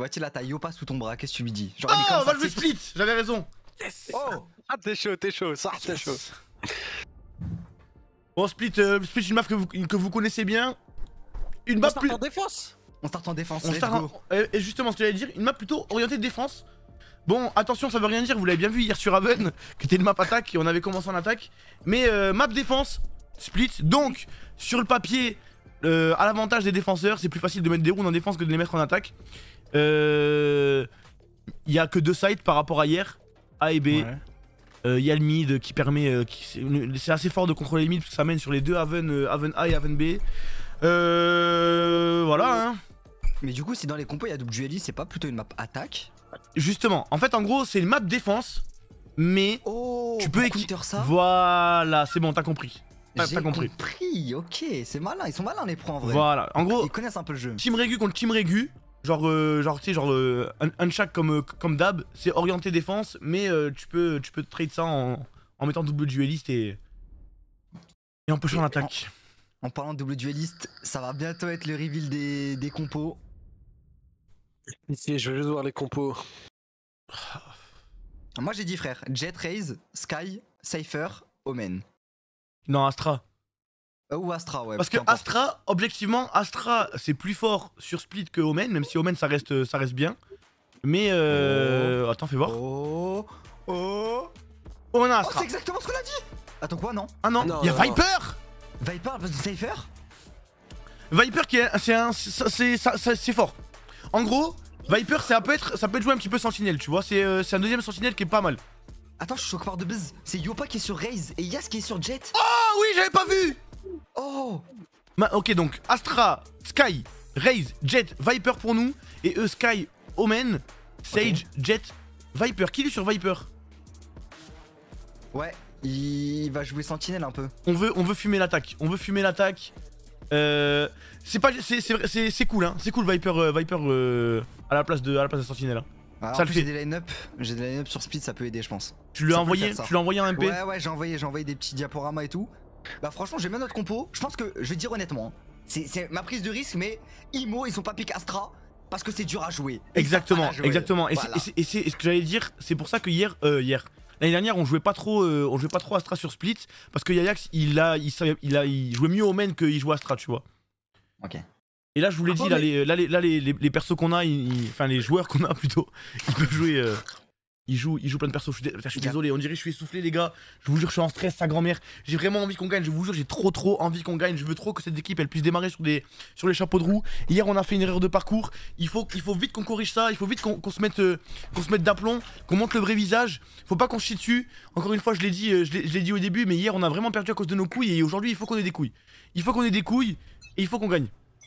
Voici là, t'as Yopa sous ton bras, qu'est-ce que tu lui dis? Genre, Oh, on va jouer split, j'avais raison. Yes. Oh. Ah, t'es chaud, ça, t'es chaud. Bon, split, split, une map que vous connaissez bien. Une map plus. En défense. On start en défense, On let's start go. et justement, ce que j'allais dire, une map plutôt orientée défense. Bon, attention, ça veut rien dire, vous l'avez bien vu hier sur Haven, qui était une map attaque et on avait commencé en attaque. Mais map défense, split, donc sur le papier, à l'avantage des défenseurs, c'est plus facile de mettre des rounds en défense que de les mettre en attaque. Il y a que 2 sites par rapport à hier, A et B. Ouais. Il y a le mid qui permet, c'est assez fort de contrôler le mid parce que ça mène sur les deux Haven, Haven A et Haven B. Voilà hein. Mais du coup, si dans les compos il y a double dueliste, c'est pas plutôt une map attaque? Justement, en fait en gros c'est une map défense, mais Oh, tu peux counter ça. Voilà, c'est bon, t'as compris. J'ai compris, ok, c'est malin, ils sont malins les pros en vrai. Voilà, en gros, Ils connaissent un peu le jeu. team régu contre team régu, genre tu sais, genre unchack comme d'hab, c'est orienté défense, mais tu peux trade ça en mettant double dueliste et en pushant en attaque. En parlant de double dueliste, ça va bientôt être le reveal des compos. Ici, je veux juste voir les compos. Moi j'ai dit frère, Jet, Raze, Sky, Cypher, Omen. Non, Astra. Ou Astra, ouais. Parce que Astra, objectivement, Astra c'est plus fort sur Split que Omen, même si Omen ça reste bien. Mais attends, fais voir. Oh, oh. On a Oh, Astra. c'est exactement ce qu'on a dit. Attends quoi, non? Ah non, Non, il y a non, Viper. Viper à la place de Cypher? Viper qui est, c'est fort. En gros, Viper ça peut être joué un petit peu sentinelle, tu vois, c'est un deuxième sentinelle qui est pas mal. Attends, je suis choqué par de buzz. C'est Yopa qui est sur Raze et Yas qui est sur Jet. Ah oui, j'avais pas vu. Oh. Ok, donc Astra, Sky, Raze, Jet, Viper pour nous. Et eux, Sky, Omen, Sage, Jet, Viper. Qui est sur Viper? Ouais, il va jouer sentinelle un peu. On veut fumer l'attaque. On veut fumer l'attaque. C'est cool, hein. C'est cool Viper à la place de sentinelle. Hein. Alors, Ça en le plus, fait. j'ai des line-up sur Speed, ça peut aider, je pense. Tu lui as Ça peut envoyé, faire ça. un MP? Ouais, j'ai envoyé des petits diaporamas et tout. Bah, franchement, j'aime bien notre compo. Je pense que, je vais te dire honnêtement, hein, c'est ma prise de risque, mais Imo, ils sont pas pick Astra parce que c'est dur à jouer. Exactement, exactement. Et voilà. c'est ce que j'allais dire, c'est pour ça que hier, l'année dernière, on jouait pas trop Astra sur Split parce que Yayax, il jouait mieux Omen qu'il jouait Astra, tu vois. Ok. Et là, je vous l'ai dit, les persos qu'on a, enfin les joueurs qu'on a plutôt, ils peuvent jouer. Ils jouent plein de persos. Je suis désolé, on dirait que je suis essoufflé, les gars. Je vous jure, je suis en stress, sa grand-mère. J'ai vraiment envie qu'on gagne. Je vous jure, j'ai trop envie qu'on gagne. Je veux trop que cette équipe elle puisse démarrer sur les chapeaux de roue. Hier, on a fait une erreur de parcours. Il faut vite qu'on corrige ça. Il faut vite qu'on se mette d'aplomb, qu'on montre le vrai visage. Faut pas qu'on se chie dessus. Encore une fois, je l'ai dit au début, mais hier, on a vraiment perdu à cause de nos couilles. Et aujourd'hui, il faut qu'on ait des couilles. Il faut qu'on ait des couilles et il faut qu'on gagne.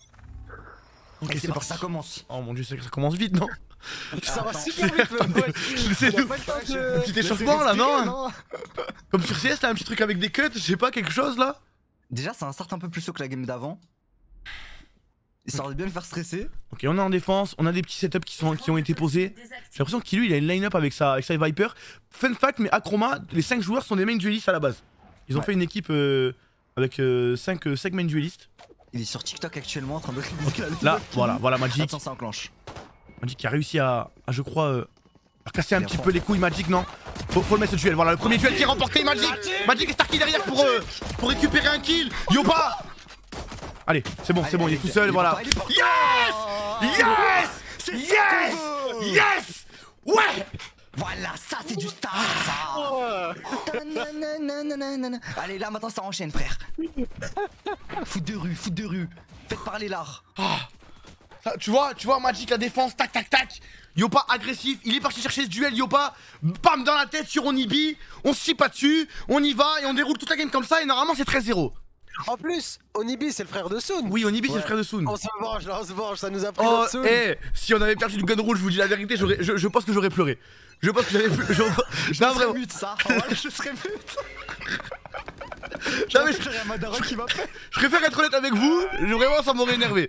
Ok, c'est parti. Ça commence. Oh mon dieu, ça commence vite, non? Ça va Attends. super vite, ouais. C'est Y a pas le temps de- un petit échauffement là, non? Comme sur CS, là, un petit truc avec des cuts, je sais pas, quelque chose là? Déjà, c'est un start un peu plus chaud que la game d'avant. Histoire de bien le faire stresser. Ok, on est en défense, on a des petits setups qui ont été posés. J'ai l'impression qu'il lui, il a une line-up avec sa Viper. Fun fact, mais Acroma, les 5 joueurs sont des main duelistes à la base. Ils ont fait une équipe avec 5 main duelistes. Il est sur TikTok actuellement en train de Là, voilà Magic. Attends, ça enclenche. Magic qui a réussi à je crois, à casser un petit peu les couilles Magic, non? Faut le mettre ce duel, voilà, le premier duel qui est remporté, Magic! Magic est Starky derrière pour récupérer un kill! Yopa! Allez, c'est bon, il est tout seul, voilà. Yes! Yes! Yes! Yes! Ouais! Voilà, ça c'est du start, ça. Tanananananana. Allez, là maintenant ça enchaîne, frère. Foot de rue. Faites parler l'art. Ça, tu vois Magic la défense, tac tac tac. Yopa agressif, il est parti chercher ce duel, Yopa, bam dans la tête sur Onibi, on se chie pas dessus, on y va et on déroule toute la game comme ça et normalement c'est 13-0. En plus, Onibi c'est le frère de Soon. Oui, Onibi c'est le frère de Soon. On se venge là, on se venge, ça nous a pris Oh, notre Soon. si on avait perdu du gun roll, je vous dis la vérité, je pense que j'aurais pleuré. Je pense que j'aurais pleuré. Non, vraiment. Mute ça. Ouais, je serais mute. Non, mais J'aurais un Madara qui m'appelle. je préfère être honnête avec vous, vraiment ça m'aurait énervé.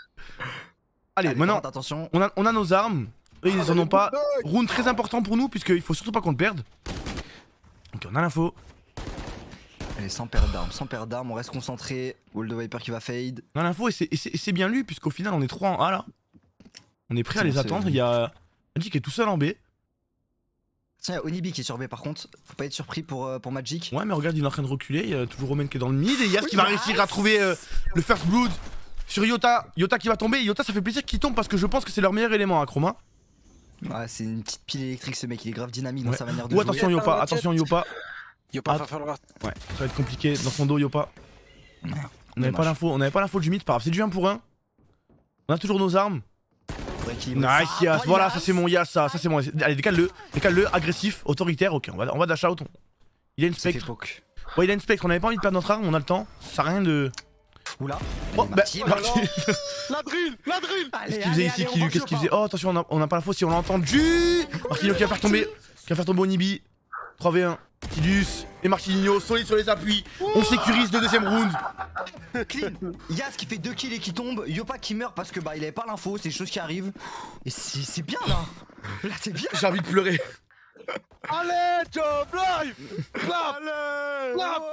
Allez, maintenant, attention. on a nos armes. Eux, ils en ont pas. Round très important pour nous, puisqu'il faut surtout pas qu'on le perde. Ok, on a l'info. Allez, sans perdre d'armes, on reste concentré. Wall de Viper qui va fade. On a l'info et c'est bien lui, puisqu'au final, on est 3 en A là. On est prêt à C'est les bon, attendre. c'est- Il y a Magic qui est tout seul en B. Tiens, il y a Onibi qui est sur B par contre. Faut pas être surpris pour Magic. Ouais, mais regarde, il est en train de reculer. Il y a toujours Roman qui est dans le mid. Et Yas qui va Yas. réussir à trouver le first blood sur Yota. Yota qui va tomber. Yota, ça fait plaisir qu'il tombe parce que je pense que c'est leur meilleur élément, hein, Chroma. Ouais, c'est une petite pile électrique ce mec, il est grave dynamique Ouais. dans sa manière de Ou jouer. attention Yopa, attention Yopa. Yopa Ah. va falloir. Ouais, ça va être compliqué dans son dos Yopa. On n'avait pas Dommage. l'info, on n'avait pas l'info du mid, pas grave, c'est du 1 pour 1. On a toujours nos armes. Pour équilibrer Nice ça. Yas, Oh, voilà, Yas. ça c'est mon Yas, ça c'est mon. Allez, décale-le, agressif, autoritaire, ok, on va dash out. Il a une C'est fait spectre. poke. Ouais, il a une spectre, on avait pas envie de perdre notre arme, on a le temps, ça sert à rien de. Oula. Oh, Allez, bah, Marty, Marty. La drill, la drill. Qu'est-ce qu'il faisait ici, Kilu? Qu'est-ce qu'il faisait? Oh, attention, on a pas l'info si on l'a entendu. Marquinhos qui va faire tomber Onibi. 3v1. Tidus et Marquinhos, solide sur les appuis. On sécurise le deuxième round. Clean. Yas qui fait 2 kills et qui tombe. Yopa qui meurt parce que bah il avait pas l'info, c'est des choses qui arrivent. Et c'est bien là. Là c'est bien. J'ai envie de pleurer. Allez, Job, live. Clap. Clap.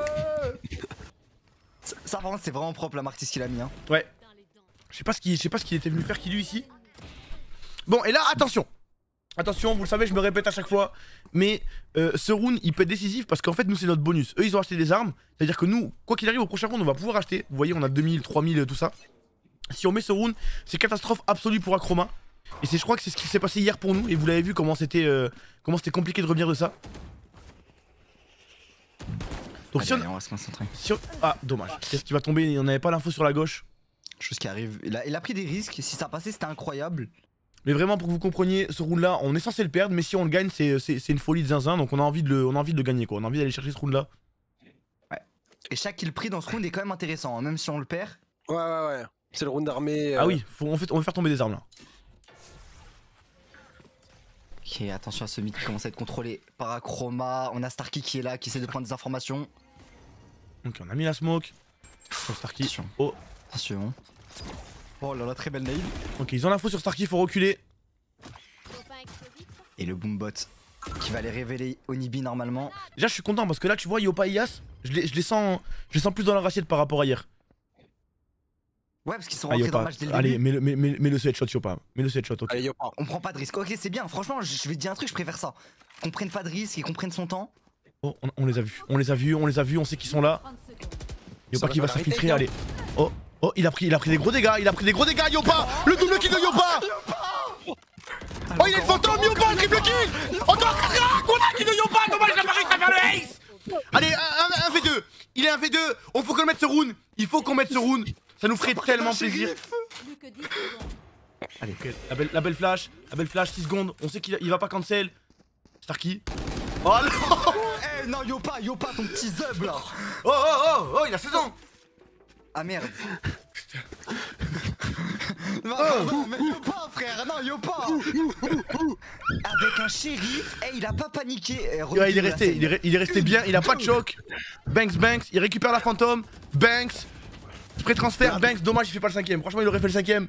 Ça par contre c'est vraiment propre la marquise qu'il a mis hein. Ouais. Je sais pas ce qu'il était venu faire Kilu ici. Bon, et là, attention. Attention, vous le savez, je me répète à chaque fois. Mais ce round, il peut être décisif parce qu'en fait, nous, c'est notre bonus. Eux, ils ont acheté des armes. C'est-à-dire que nous, quoi qu'il arrive au prochain round, on va pouvoir acheter. Vous voyez, on a 2000, 3000, tout ça. Si on met ce round, c'est catastrophe absolue pour Acroma. Et je crois que c'est ce qui s'est passé hier pour nous. Et vous l'avez vu comment c'était compliqué de revenir de ça. Donc Allez, si on... allez, on va se concentrer. Ah, dommage. Qu'est-ce qui va tomber? On n'avait pas l'info sur la gauche. Chose qui arrive. Il a pris des risques. Si ça passait, c'était incroyable. Mais vraiment, pour que vous compreniez, ce round là, on est censé le perdre, mais si on le gagne, c'est une folie de zinzin, donc on a envie de le gagner quoi. On a envie d'aller chercher ce round là. Et chaque kill pris dans ce round est quand même intéressant, hein, même si on le perd. Ouais. C'est le round d'armée. Ah oui, on va faire tomber des armes là. Ok, attention à ce mid qui commence à être contrôlé par Acroma. On a Starky qui est là, qui essaie de prendre des informations. Ok, on a mis la smoke. Sur Starky. Attention. Oh, Attention. Oh là là, très belle nail. ok, ils ont l'info sur Starky, faut reculer. Et le boombot qui va les révéler Onibi normalement. Déjà, je suis content parce que là, tu vois, Yopa et Yas, je les sens plus dans leur assiette par rapport à hier. Ouais, parce qu'ils sont Ah, rentrés dans le Yopa, match dès le allez, début. mets-le headshot, Yopa. Mets-le headshot, ok. Allez, Yopa. On prend pas de risque. Ok, c'est bien. Franchement, je vais te dire un truc, je préfère ça. Qu'on prenne pas de risque et qu'on prenne son temps. Oh, on les a vus, on sait qu'ils sont là. Yopa Ça qui va va l'arrêter, s'infiltrer, non allez. Oh, il a pris des gros dégâts, Yopa. Le double kill de Yopa. Oh, il est le fantôme, Yopa, le triple kill. Encore un qu'on kill de Yopa. Dommage, il a pas réussi à faire le ace. Allez, un V2. Il est un V2. On faut qu'on mette ce round. Il faut qu'on mette ce round. Ça nous ferait tellement plaisir. Allez, Ok, la belle flash, 6 secondes. On sait qu'il va pas cancel. Starky. Oh non. Eh non, Yopa, ton petit zub là. Oh, il a 16 ans. Ah merde. Non, mais Yopa, frère, non, Yopa. Avec un shérif, eh, il a pas paniqué. Eh, Ouais, il est resté bien, il a pas de choc. Banks, il récupère la fantôme. Banks, pré-transfert, Banks, dommage, il fait pas le 5ème. Franchement, il aurait fait le 5ème.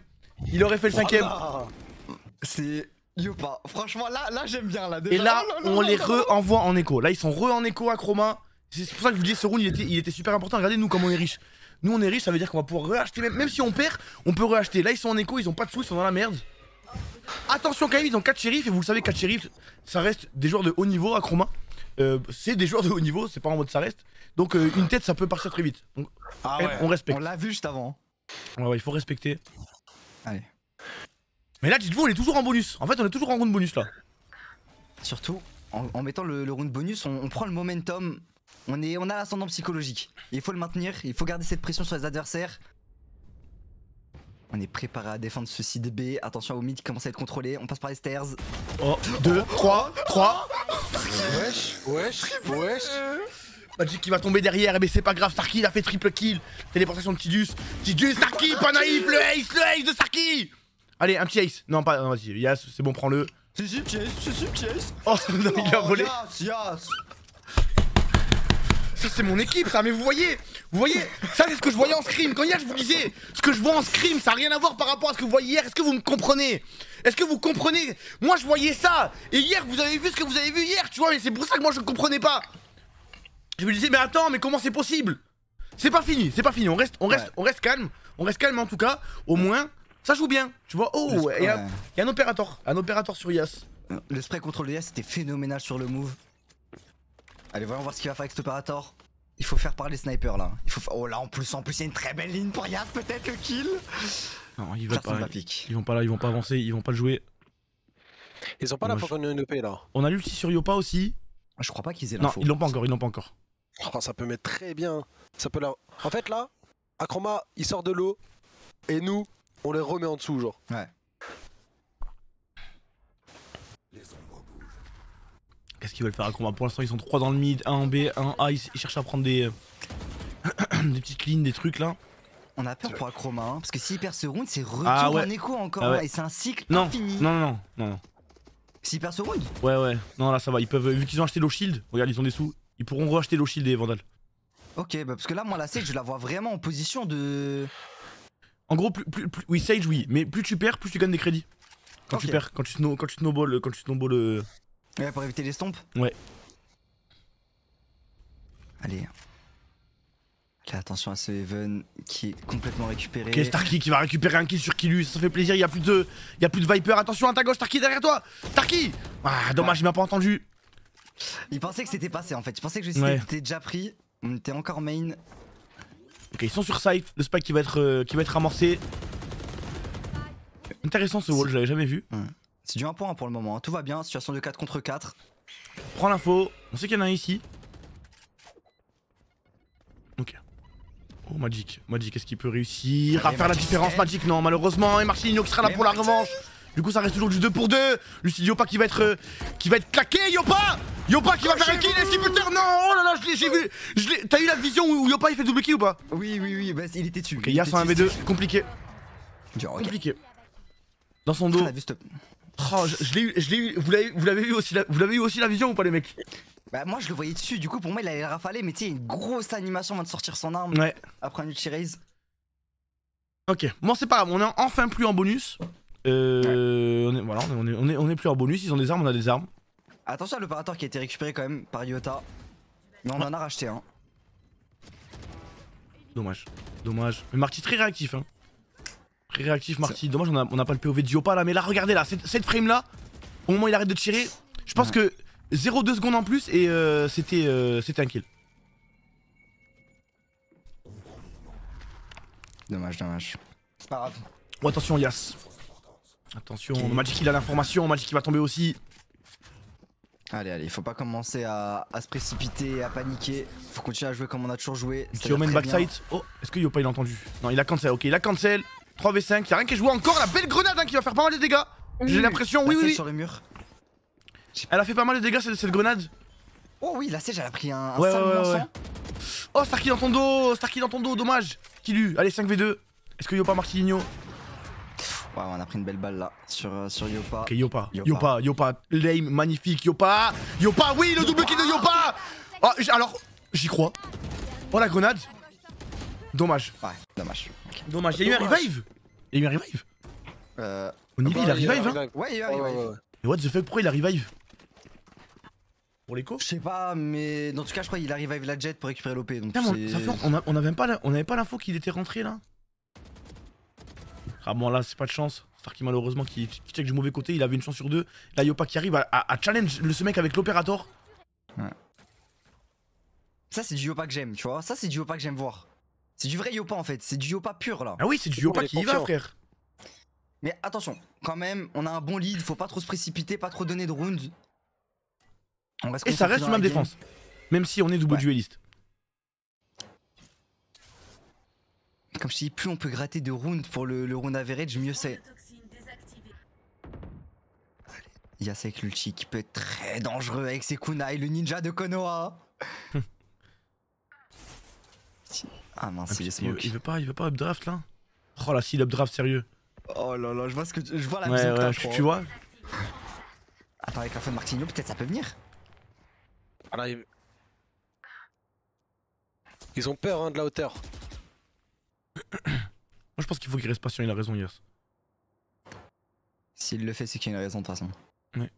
C'est Yopa. Franchement, là j'aime bien là. Et là, on les re-envoie en écho. Là, ils sont re en écho à Chroma. C'est pour ça que je vous dis, ce round, il était super important. Regardez, nous, comme on est riche. Nous, on est riche, ça veut dire qu'on va pouvoir reacheter. Même si on perd, on peut reacheter. Là, ils sont en écho, ils ont pas de sous, ils sont dans la merde. Attention, quand même, ils ont 4 shérifs. Et vous le savez, 4 shérifs, ça reste des joueurs de haut niveau à Chroma. C'est des joueurs de haut niveau, c'est pas en mode ça reste. Donc, une tête, ça peut partir très vite. Donc, Ah ouais. on respecte. On l'a vu juste avant. Ouais, il faut respecter. Allez. Mais là, dites-vous, on est toujours en bonus. En fait, on est toujours en round bonus là. Surtout, en mettant le round bonus, on prend le momentum. On a l'ascendant psychologique. Il faut le maintenir, il faut garder cette pression sur les adversaires. On est préparé à défendre ce side B. Attention au mid qui commence à être contrôlé. On passe par les stairs. Oh, 2, 3. Wesh. Magic qui va tomber derrière, mais c'est pas grave, Starky il a fait triple kill. Téléportation de Tidus, Starky, pas naïf, le ace de Starky. Allez, un petit ace. Non, pas, non, vas-y, Yas, c'est bon, prends-le. C'est chase. Oh, non, il a volé. Yas. Ça, c'est mon équipe, ça, mais vous voyez, ça, c'est ce que je voyais en scrim. Quand hier, je vous disais, ce que je vois en scrim, ça n'a rien à voir par rapport à ce que vous voyez hier. Est-ce que vous me comprenez? Moi, je voyais ça. Et hier, vous avez vu ce que vous avez vu hier, tu vois, mais c'est pour ça que moi, je ne comprenais pas. Je me disais, mais attends, mais comment c'est possible? C'est pas fini, on reste calme, en tout cas, au moins, Ça joue bien, tu vois. Oh, il y a Ouais. un opérateur sur Yas. Le spray contrôle de Yas c'était phénoménal sur le move. Allez, voyons voir ce qu'il va faire avec cet opérateur. Il faut faire parler sniper là. Oh là, en plus, il y a une très belle ligne pour Yas, peut-être le kill. Non, ils veulent Personne pas. va pique. Ils vont pas là, ils vont pas avancer, ils vont pas le jouer. Ils ont pas la Dommage. fois qu'on a une EP là. On a l'ulti sur Yopa aussi. Je crois pas qu'ils aient Non, l'info. ils l'ont pas encore. Oh, ça peut mettre très bien. Ça peut leur... En fait là, Akroma il sort de l'eau et nous on les remet en dessous genre. Ouais. Qu'est-ce qu'ils veulent faire à combat? Pour l'instant, ils sont 3 dans le mid, 1 en B, 1 A. Ils cherchent à prendre des petites lignes, des trucs là. On a peur pour Akroma, hein, parce que s'il perd ce round, c'est retour Ah ouais. en écho encore, Ah ouais. hein, et c'est un cycle Non, infini. non. S'il perd ce round, Ouais. Non, là ça va. Ils peuvent, vu qu'ils ont acheté l'eau shield, regarde, ils ont des sous. Ils pourront racheter l'eau shield et Vandal. ok, bah parce que là, moi, la Sage, je la vois vraiment en position de. En gros, oui, Sage, oui. Mais plus tu perds, plus tu gagnes des crédits. Quand Ok. tu perds, quand tu snowball. Ouais, pour éviter les stomps. Ouais. Allez. Allez, attention à ce Even qui est complètement récupéré. Ok, Starky qui va récupérer un kill sur Killus, ça fait plaisir, il y a plus de Viper, attention à ta gauche, Starky derrière toi. Starky. Ah, dommage, il m'a pas entendu. Il pensait que c'était passé en fait. Il pensait que Ouais. c'était déjà pris. On était encore main. Ok, ils sont sur site, le spike qui va être amorcé. Intéressant ce wall, je l'avais jamais vu. C'est du 1 pour 1 pour le moment, hein. Tout va bien, situation de 4 contre 4. Prends l'info, on sait qu'il y en a un ici. Ok. Oh Magic, est-ce qu'il peut réussir à Allez, faire la Magic, différence? ouais. Magic non, malheureusement, et Marcelinho qui sera là Mais pour la Magic. revanche. Du coup ça reste toujours du 2 pour 2. Lucie Yopa qui va être claqué. Yopa qui va faire un kill. Est-ce qu'il peut faire? Non, oh là là, j'ai vu. T'as eu la vision où Yopa il fait double kill ou pas? Oui, bah, il était dessus. Ok, Yas en 1v2, compliqué. Dur, ok. Compliqué. Dans son On dos. a vu stop. Oh, je l'ai eu. Vous l'avez vu aussi la vision ou pas les mecs? Bah, moi je le voyais dessus, du coup pour moi il allait rafaler, mais tu sais, une grosse animation avant de sortir son arme. Ouais. Après un ulti raise. Ok, bon c'est pas grave, on est enfin plus en bonus. On est plus en bonus, ils ont des armes, on a des armes. Attention à l'opérateur qui a été récupéré quand même par Iota. Mais on en a racheté un. Dommage. Mais Marty très réactif hein. Très réactif Marty, dommage on a pas le POV de Yopa là, mais là regardez là, cette frame là, au moment où il arrête de tirer, je pense que 0,2 secondes en plus et c'était un kill. Dommage. C'est pas grave. Oh attention Yas. Attention, Ok. Magic il a l'information, Magic il va tomber aussi. Allez, faut pas commencer à se précipiter, à paniquer. Faut continuer à jouer comme on a toujours joué. Qui omen backside. Oh, est-ce que Yopa il a entendu? Non, il a cancel, ok, il a cancel. 3v5, y'a rien qui est joué encore, la belle grenade hein, qui va faire pas mal de dégâts. J'ai l'impression, oui. Sur le mur. Elle a fait pas mal de dégâts cette grenade. Oh oui, la Sage elle a pris un Ouais, sale ouais. mensonge. Oh, Starky dans ton dos, dommage. Killu, allez 5v2. Est-ce que Yopa Marcelinho? Ouais, on a pris une belle balle là sur Yopa. Ok, Yopa, lame, magnifique, Yopa, oui, le double kill de Yopa. Oh, alors, j'y crois. Oh, la grenade. Dommage. Ouais, dommage. Ok. Dommage, il y a eu un revive. Onibi, il a revive, hein. Ouais, il y a eu un revive. Mais what the fuck, pourquoi il a revive? Pour l'écho? Je sais pas, mais dans tout cas, je crois qu'il arrive avec la jet pour récupérer l'OP. Donc Putain, c'est- ça fait, on avait pas l'info qu'il était rentré là. Ah bon là c'est pas de chance. Starky malheureusement qui check du mauvais côté, il avait une chance sur deux. Là Yopa qui arrive à challenge ce mec avec l'opérateur. Ça, c'est du Yopa que j'aime, tu vois. Ça, c'est du Yopa que j'aime voir. C'est du vrai Yopa en fait. C'est du Yopa pur là. Ah oui c'est du C'est Yopa bon, il est qui y va confiant. frère. Mais attention, quand même, on a un bon lead. Faut pas trop se précipiter, pas trop donner de rounds. On reste Et ça reste concentré une dans même la game. défense. Même si on est double Ouais. dueliste. Comme je te dis, plus on peut gratter de rounds pour le round average, mieux c'est. Il y a ça avec l'ulti qui peut être très dangereux avec ses kunai, le ninja de Konoha. Ah mince, il est smoke. Il veut pas updraft là. Oh là s'il updraft sérieux. Oh là là, je vois ce que je vois la Ouais vision que t'as, ouais je crois. tu vois. Attends, avec la fin de Martinho, peut-être ça peut venir. Ah là, ils ont peur hein, de la hauteur. Moi je pense qu'il faut qu'il reste patient, il a raison Yas. S'il le fait, c'est qu'il y a une raison de toute façon. Ouais.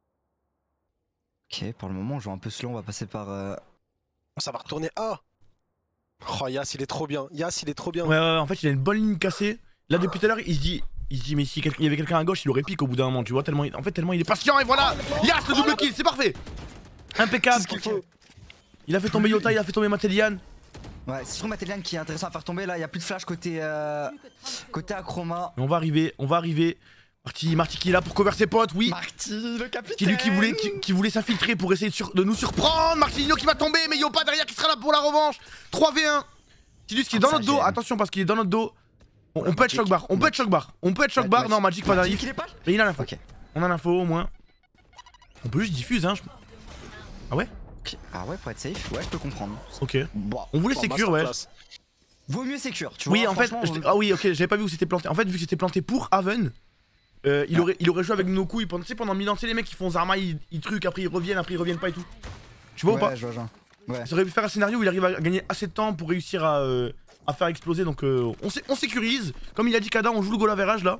Ok, pour le moment, on joue un peu slow, on va passer par. Oh, ça va retourner A. Oh Yas il est trop bien. Yas il est trop bien. Ouais en fait il a une bonne ligne cassée. Là depuis tout à l'heure il se dit Il se dit mais si il y avait quelqu'un à gauche, il aurait pique au bout d'un moment, tu vois, tellement il... En fait tellement il est patient et voilà. Yes, le double kill, c'est parfait. Impeccable. C'est ce qu'il faut. Il a fait tomber Yota, il a fait tomber Matelian. Ouais, c'est surtout Matelian qui est intéressant à faire tomber. Là, il y a plus de flash côté Acroma. Mais on va arriver. Marty qui est là pour cover ses potes, oui. Marty, le capitaine. Qui voulait s'infiltrer pour essayer de nous surprendre. Martinho qui va tomber, mais Yopa derrière qui sera là pour la revanche. 3v1. Tidus qui est dans notre dos, attention parce qu'il est dans notre dos. On peut être shock bar, on peut être shock bar, non Magic pas d'arrive. Mais il a l'info. On a l'info au moins. On peut juste diffuser hein. Ah ouais? Ah ouais, pour être safe, ouais, je peux comprendre. Ok. Bon, on voulait sécure, ouais. Vaut mieux sécure, tu vois. Oui, en fait, ah oui, ok, j'avais pas vu où c'était planté. En fait, vu que c'était planté pour Haven, il aurait joué avec nos couilles pendant 1000 ans. Tu sais, les mecs qui font Zarma, ils truquent, après ils reviennent pas et tout. Tu vois ou pas? Ouais, je vois. Ouais. Ça aurait pu faire un scénario où il arrive à gagner assez de temps pour réussir à faire exploser. Donc on sécurise. Comme il a dit Kada, on joue le goal average là.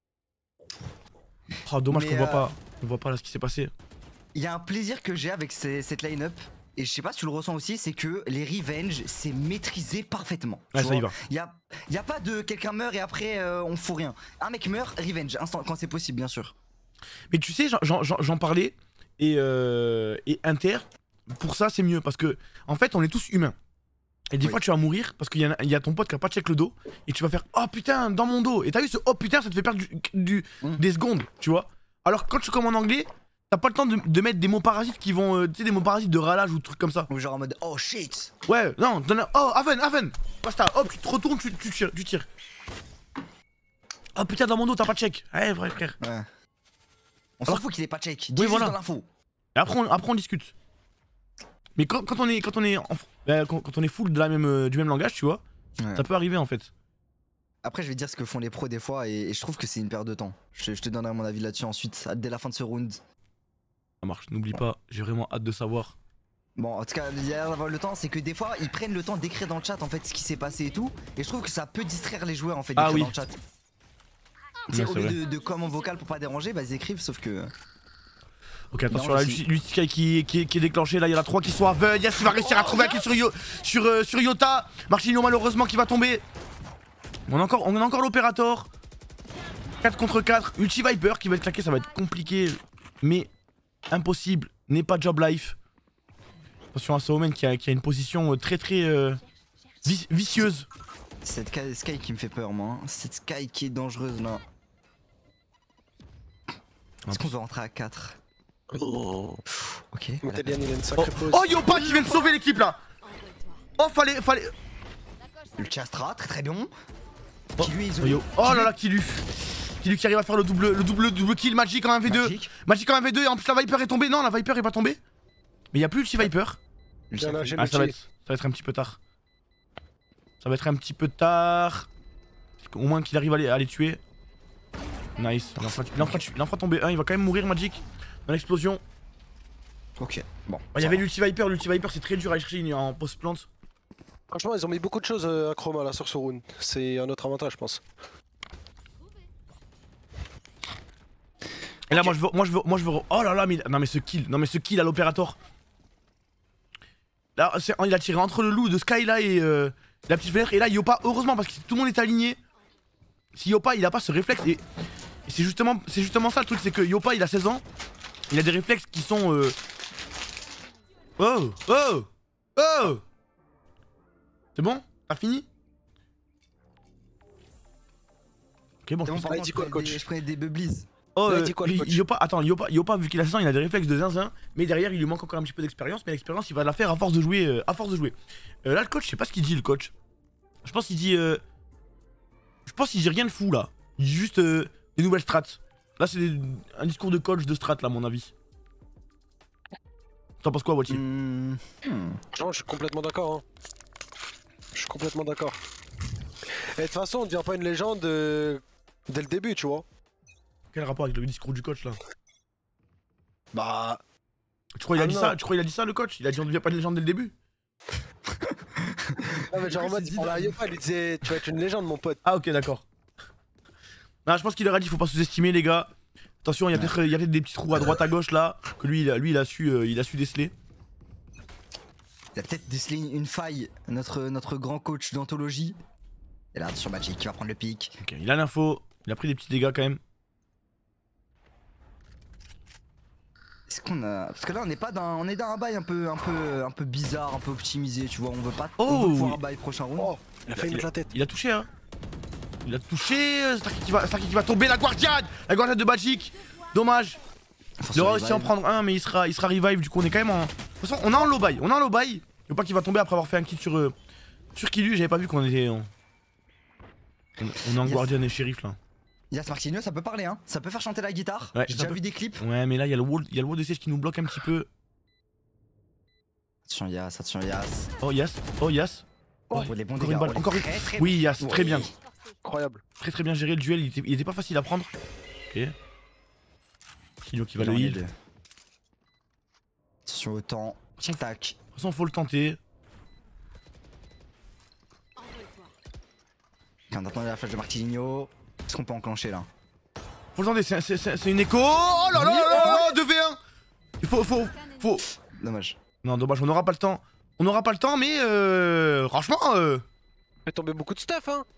Oh, dommage qu'on voit pas là ce qui s'est passé. Il y a un plaisir que j'ai avec cette line-up, et je sais pas si tu le ressens aussi, c'est que les revenge, c'est maîtrisé parfaitement. Ouais, ça y va. Y a pas de quelqu'un meurt et après on fout rien. Un mec meurt, revenge, instant, quand c'est possible, bien sûr. Mais tu sais, j'en parlais, et Inter, pour ça c'est mieux, parce que en fait on est tous humains. Et des fois tu vas mourir parce qu'il y a ton pote qui a pas check le dos, et tu vas faire oh putain dans mon dos. Et t'as vu ce oh putain, ça te fait perdre des secondes, tu vois. Alors quand tu commandes en anglais, t'as pas le temps de mettre des mots parasites qui vont, tu sais, des mots parasites de ralage ou trucs comme ça. Ou genre en mode oh shit. Ouais, non, oh Haven, basta, hop, tu te retournes, tu tires. Oh putain, dans mon dos, t'as pas check. Ouais, vrai frère. Ouais. On s'en fout qu'il ait pas check. Dis oui, juste voilà. dans l'info. Et après on discute. Mais quand on est full de du même langage, tu vois, ouais. Ça peut arriver en fait. Après, je vais dire ce que font les pros des fois, et je trouve que c'est une perte de temps. Je te donnerai mon avis là-dessus ensuite, dès la fin de ce round. Ça marche, n'oublie pas, j'ai vraiment hâte de savoir. Bon, en tout cas, il y a le temps, c'est que des fois, ils prennent le temps d'écrire dans le chat en fait ce qui s'est passé et tout, et je trouve que ça peut distraire les joueurs en fait d'écrire dans le chat. Tu sais, au lieu de com en vocal pour pas déranger, bah ils écrivent, sauf que. Ok, attention, là, Sky qui est déclenché, là il y en a 3 qui sont aveugles. Yes, il va réussir à trouver un kill sur Yota. Martinho malheureusement qui va tomber. On a encore l'opérateur. 4 contre 4, Ulti Viper qui va être claqué, ça va être compliqué, mais impossible, n'est pas job life. Attention à Saomen qui a une position très vicieuse. Cette Sky qui me fait peur moi, hein. Cette Sky qui est dangereuse là. Est-ce qu'on veut rentrer à 4? Oh. Ok. Matelian, il a une sacrée pause. Oh Yopa qui vient de sauver l'équipe là. Oh fallait. Ulti Astra, très bon. Oh, qui lui est isolé. Oh là là, qui qui arrive à faire le double kill. Magic en 1v2. Magic en 1v2 et en plus la Viper est tombée. Non, la Viper est pas tombée. Mais il y a plus Ulti Viper. Ça va être un petit peu tard. Ça va être un petit peu tard. Au moins qu'il arrive à les tuer. Nice. Il en fera tomber un. Il va quand même mourir Magic dans l'explosion. Ok, bon. Il y avait l'Ulti Viper. L'Ulti Viper c'est très dur à aller chercher en post-plante. Franchement, ils ont mis beaucoup de choses à Chroma là sur ce round. C'est un autre avantage, je pense. Et là, moi je veux. Oh là là, mais ce kill à l'opérateur. Là, il a tiré entre le loup de Sky là et la petite fenêtre. Et là, Yopa, heureusement, parce que tout le monde est aligné. Si Yopa il a pas ce réflexe, et c'est justement ça le truc, c'est que Yopa il a 16 ans. Il a des réflexes qui sont. Oh! C'est bon? T'as fini? Ok, bon, je prenais des bubblies. Oh, Yopa, vu qu'il a 16 ans, il a des réflexes de zinzin, mais derrière il lui manque encore un petit peu d'expérience, mais l'expérience il va la faire à force de jouer. Là le coach, je sais pas ce qu'il dit le coach. Je pense qu'il dit rien de fou là. Il dit juste des nouvelles strats. Là c'est un discours de coach de strat là à mon avis. T'en penses quoi Wati? Non, je suis complètement d'accord. Hein. Je suis complètement d'accord. Et de toute façon on devient pas une légende dès le début, tu vois. Quel rapport avec le discours du coach là? Bah. Tu crois qu'il a dit ça? Tu crois qu'il a dit ça le coach? Il a dit on devient pas une légende dès le début? Non mais genre en mode il parlait à Yopa, il disait tu vas être une légende mon pote. Ah ok d'accord. Non je pense qu'il leur a dit faut pas sous-estimer les gars. Attention il y a peut-être des petits trous à droite à gauche là que lui il a su déceler. Il a peut-être décelé une faille, notre grand coach d'anthologie. Et là sur Magic qui va prendre le pic. Ok il a l'info. Il a pris des petits dégâts quand même. Est-ce qu'on a. Parce que là on est pas dans. On est dans un bail un peu bizarre, un peu optimisé, tu vois. On veut pas. On veut pouvoir un bail prochain round. Oh, il a failli mettre la tête. Il a touché hein. Il a touché. Starky qui va tomber, la Guardiane de Magic. Dommage. Il aura aussi en prendre un, mais il sera revive. Du coup, on est quand même en. De toute façon, on a un low buy. On a un low buy. Il faut pas qu'il va tomber après avoir fait un kill sur Killu. J'avais pas vu qu'on était. On est en Guardian et Shérif là. Yas Marquinhos, ça peut parler, hein. Ça peut faire chanter la guitare. Ouais, J'ai déjà vu des clips. Ouais, mais là, il y a le wall de siège qui nous bloque un petit peu. Attention, Yas, attention, Yas. Oh, Yas. Oh, Yas. Oh, les bons Encore dégâts. une balle. Encore une. Oui, Yas, très bien. Incroyable. Très bien géré le duel. Il était pas facile à prendre. Ok. Killu qui va le heal. Attention au temps. Tic tac. De toute façon, faut le tenter. Quand on attend la flash de Marquinhos, est-ce qu'on peut enclencher là? Faut le tenter, c'est une écho. Oh là là là là, 2v1. Il faut. Dommage. Non, dommage, on n'aura pas le temps. On n'aura pas le temps, mais franchement. Fait tomber beaucoup de stuff, hein.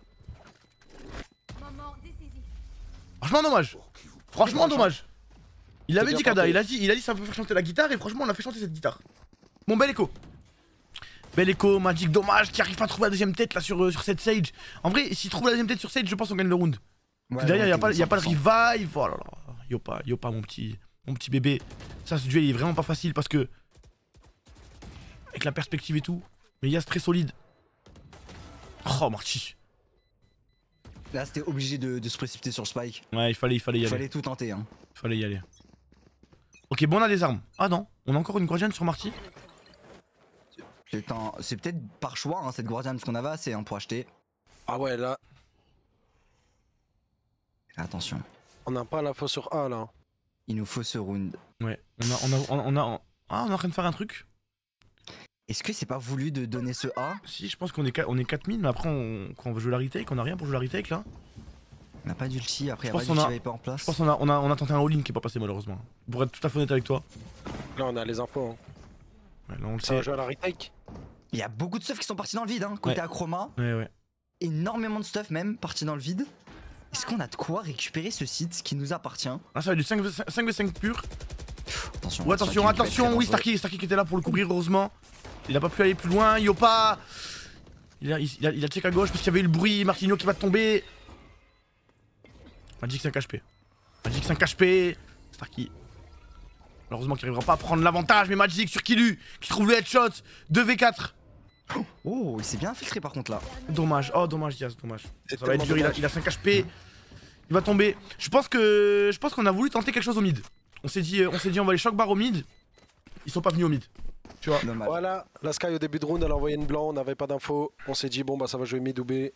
Franchement, dommage. Franchement, dommage. Il avait bien dit Kada, tenté. il a dit ça peut faire chanter la guitare, et franchement, on a fait chanter cette guitare. Bon, bel écho. Bel écho, Magic, dommage, qui arrive pas à trouver la deuxième tête là sur cette Sage. En vrai, s'il trouve la deuxième tête sur Sage, je pense qu'on gagne le round. Ouais, Derrière, ouais, y a pas le revive. Oh là là. Yopa, mon petit bébé. Ça, ce duel il est vraiment pas facile parce que. Avec la perspective et tout. Mais Yas très solide. Oh, Marty. Là, c'était obligé de se précipiter sur le spike. Ouais, il fallait y aller. Il fallait tout tenter, hein. Il fallait y aller. Ok, bon, on a des armes. Ah non, on a encore une Guardian sur Marty. C'est peut-être par choix, hein, cette Guardian, parce qu'on avait assez hein, pour acheter. Ah ouais, là, Attention, on n'a pas la fausse sur A là. il nous faut ce round. Ouais, on est en train de faire un truc. Est-ce que c'est pas voulu de donner ce A? Si, je pense qu'on est 4000, mais après, quand on veut jouer la retake, on a rien pour jouer la retake là. On n'a pas d'ulti, après il Je y a pense pas qu'on a- d'ulti Viper en place. Je pense qu'on a tenté un all-in qui est pas passé malheureusement. Pour être tout à fait honnête avec toi. Là, on a les infos. Hein. Ouais, là, on le Ça va sait. jouer à la retake. Il y a beaucoup de stuff qui sont partis dans le vide, hein. Côté Ouais. Acroma, Ouais. énormément de stuff même partis dans le vide. Est-ce qu'on a de quoi récupérer ce site qui nous appartient? Ah, ça va être du 5v5 pur. Attention, Ouais, attention, oui, Starky qui était là pour le couvrir, heureusement. Il a pas pu aller plus loin, Yopa. Il a check à gauche parce qu'il y avait eu le bruit, Marquinhos qui va tomber. Magic 5 HP. Magic 5 HP. Starky. Malheureusement qu'il arrivera pas à prendre l'avantage, mais Magic sur Killu qui trouve le headshot. 2v4. Oh, il s'est bien infiltré par contre là. Dommage, oh dommage Diaz, dommage. C'est Ça va être dur, tellement il a 5 HP. Il va tomber. Je pense qu'on a voulu tenter quelque chose au mid. On s'est dit on va aller choc bar au mid. Ils sont pas venus au mid. Tu vois. Dommage. Voilà, la Sky au début de round, elle a envoyé une blanc, on n'avait pas d'infos. On s'est dit, bon, bah ça va jouer mid ou B. Et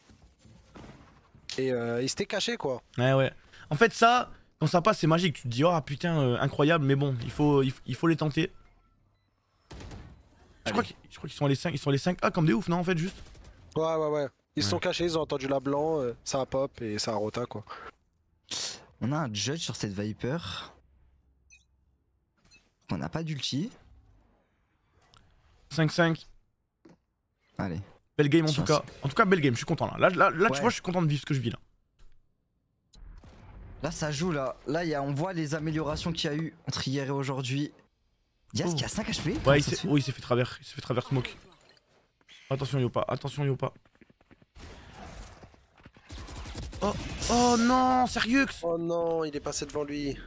il s'était caché quoi. Ouais. En fait, ça, quand ça passe, c'est magique. Tu te dis, oh putain, incroyable, mais bon, il faut les tenter. Je crois qu'ils sont les 5 A comme des ouf, non, en fait, juste. Ouais. Ils se Ouais. sont cachés, ils ont entendu la blanc, ça a pop et ça a rota quoi. On a un judge sur cette Viper. On n'a pas d'ulti. 5-5. Allez. Belle game en tout Chance. cas. En tout cas, belle game, je suis content là. Là, tu Ouais. vois, je suis content de vivre ce que je vis là. Là, ça joue là. Là, on voit les améliorations qu'il y a eu entre hier et aujourd'hui. Yas qui a 5 HP. Comment Ouais, ça se fait il s'est fait travers. Il s'est fait travers smoke. Attention, Yopa. Oh non, sérieux? Oh non, il est passé devant lui.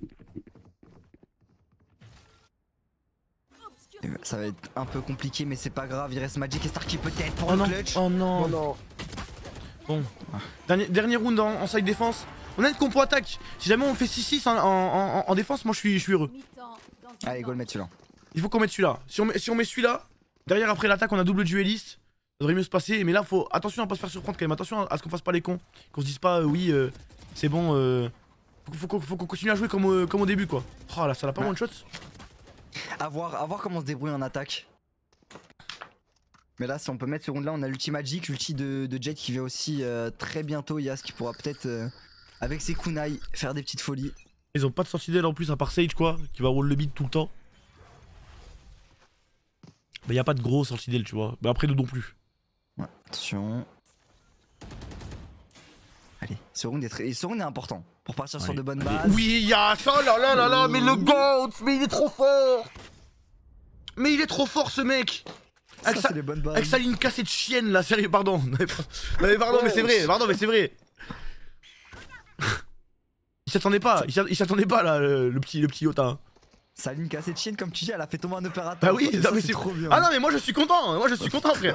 Ça va être un peu compliqué, mais c'est pas grave. Il reste Magic et Starky peut-être pour Oh le non, clutch. oh non. Oh non. Bon. Dernier round en side défense. On a une compo attaque. Si jamais on fait 6-6 en défense, moi je suis heureux. Allez, go le mettre celui-là. Il faut qu'on mette celui-là. Si on met celui-là, derrière après l'attaque, on a double dueliste. Ça devrait mieux se passer. Mais là, faut attention à pas se faire surprendre quand même. Attention à ce qu'on fasse pas les cons. Qu'on se dise pas, oui, c'est bon. Faut qu'on continue à jouer comme au début, quoi. Oh là, ça l'a pas Ouais. one shot. À voir comment on se débrouille en attaque. Mais là, si on peut mettre ce round là, on a l'ulti Magic, l'ulti de Jet qui vient aussi très bientôt. Yas qui pourra peut-être, avec ses kunai, faire des petites folies. Ils ont pas de sortie d'aile en plus, à part Sage, quoi, qui va roll le beat tout le temps. Bah, y a pas de gros sortie d'aile, tu vois. Mais après, nous non plus. Ouais, attention. Allez. Ce round est important pour partir sur Ouais. de bonnes bases. Oui, Yas, oh là là là là, mais le GOAT, mais il est trop fort. Mais il est trop fort ce mec. Ça, c'est les bonnes bases. Avec sa ligne cassée de chienne là, sérieux, pardon. Non mais pardon, mais c'est vrai, pardon, mais c'est vrai. Il s'attendait pas, il s'attendait pas là, le petit Yota. Hein. Sa ligne cassée de chienne, comme tu dis, elle a fait tomber un opérateur. Bah oui, Ça, non, mais c'est trop bien. Ah non, mais moi je suis content, frère.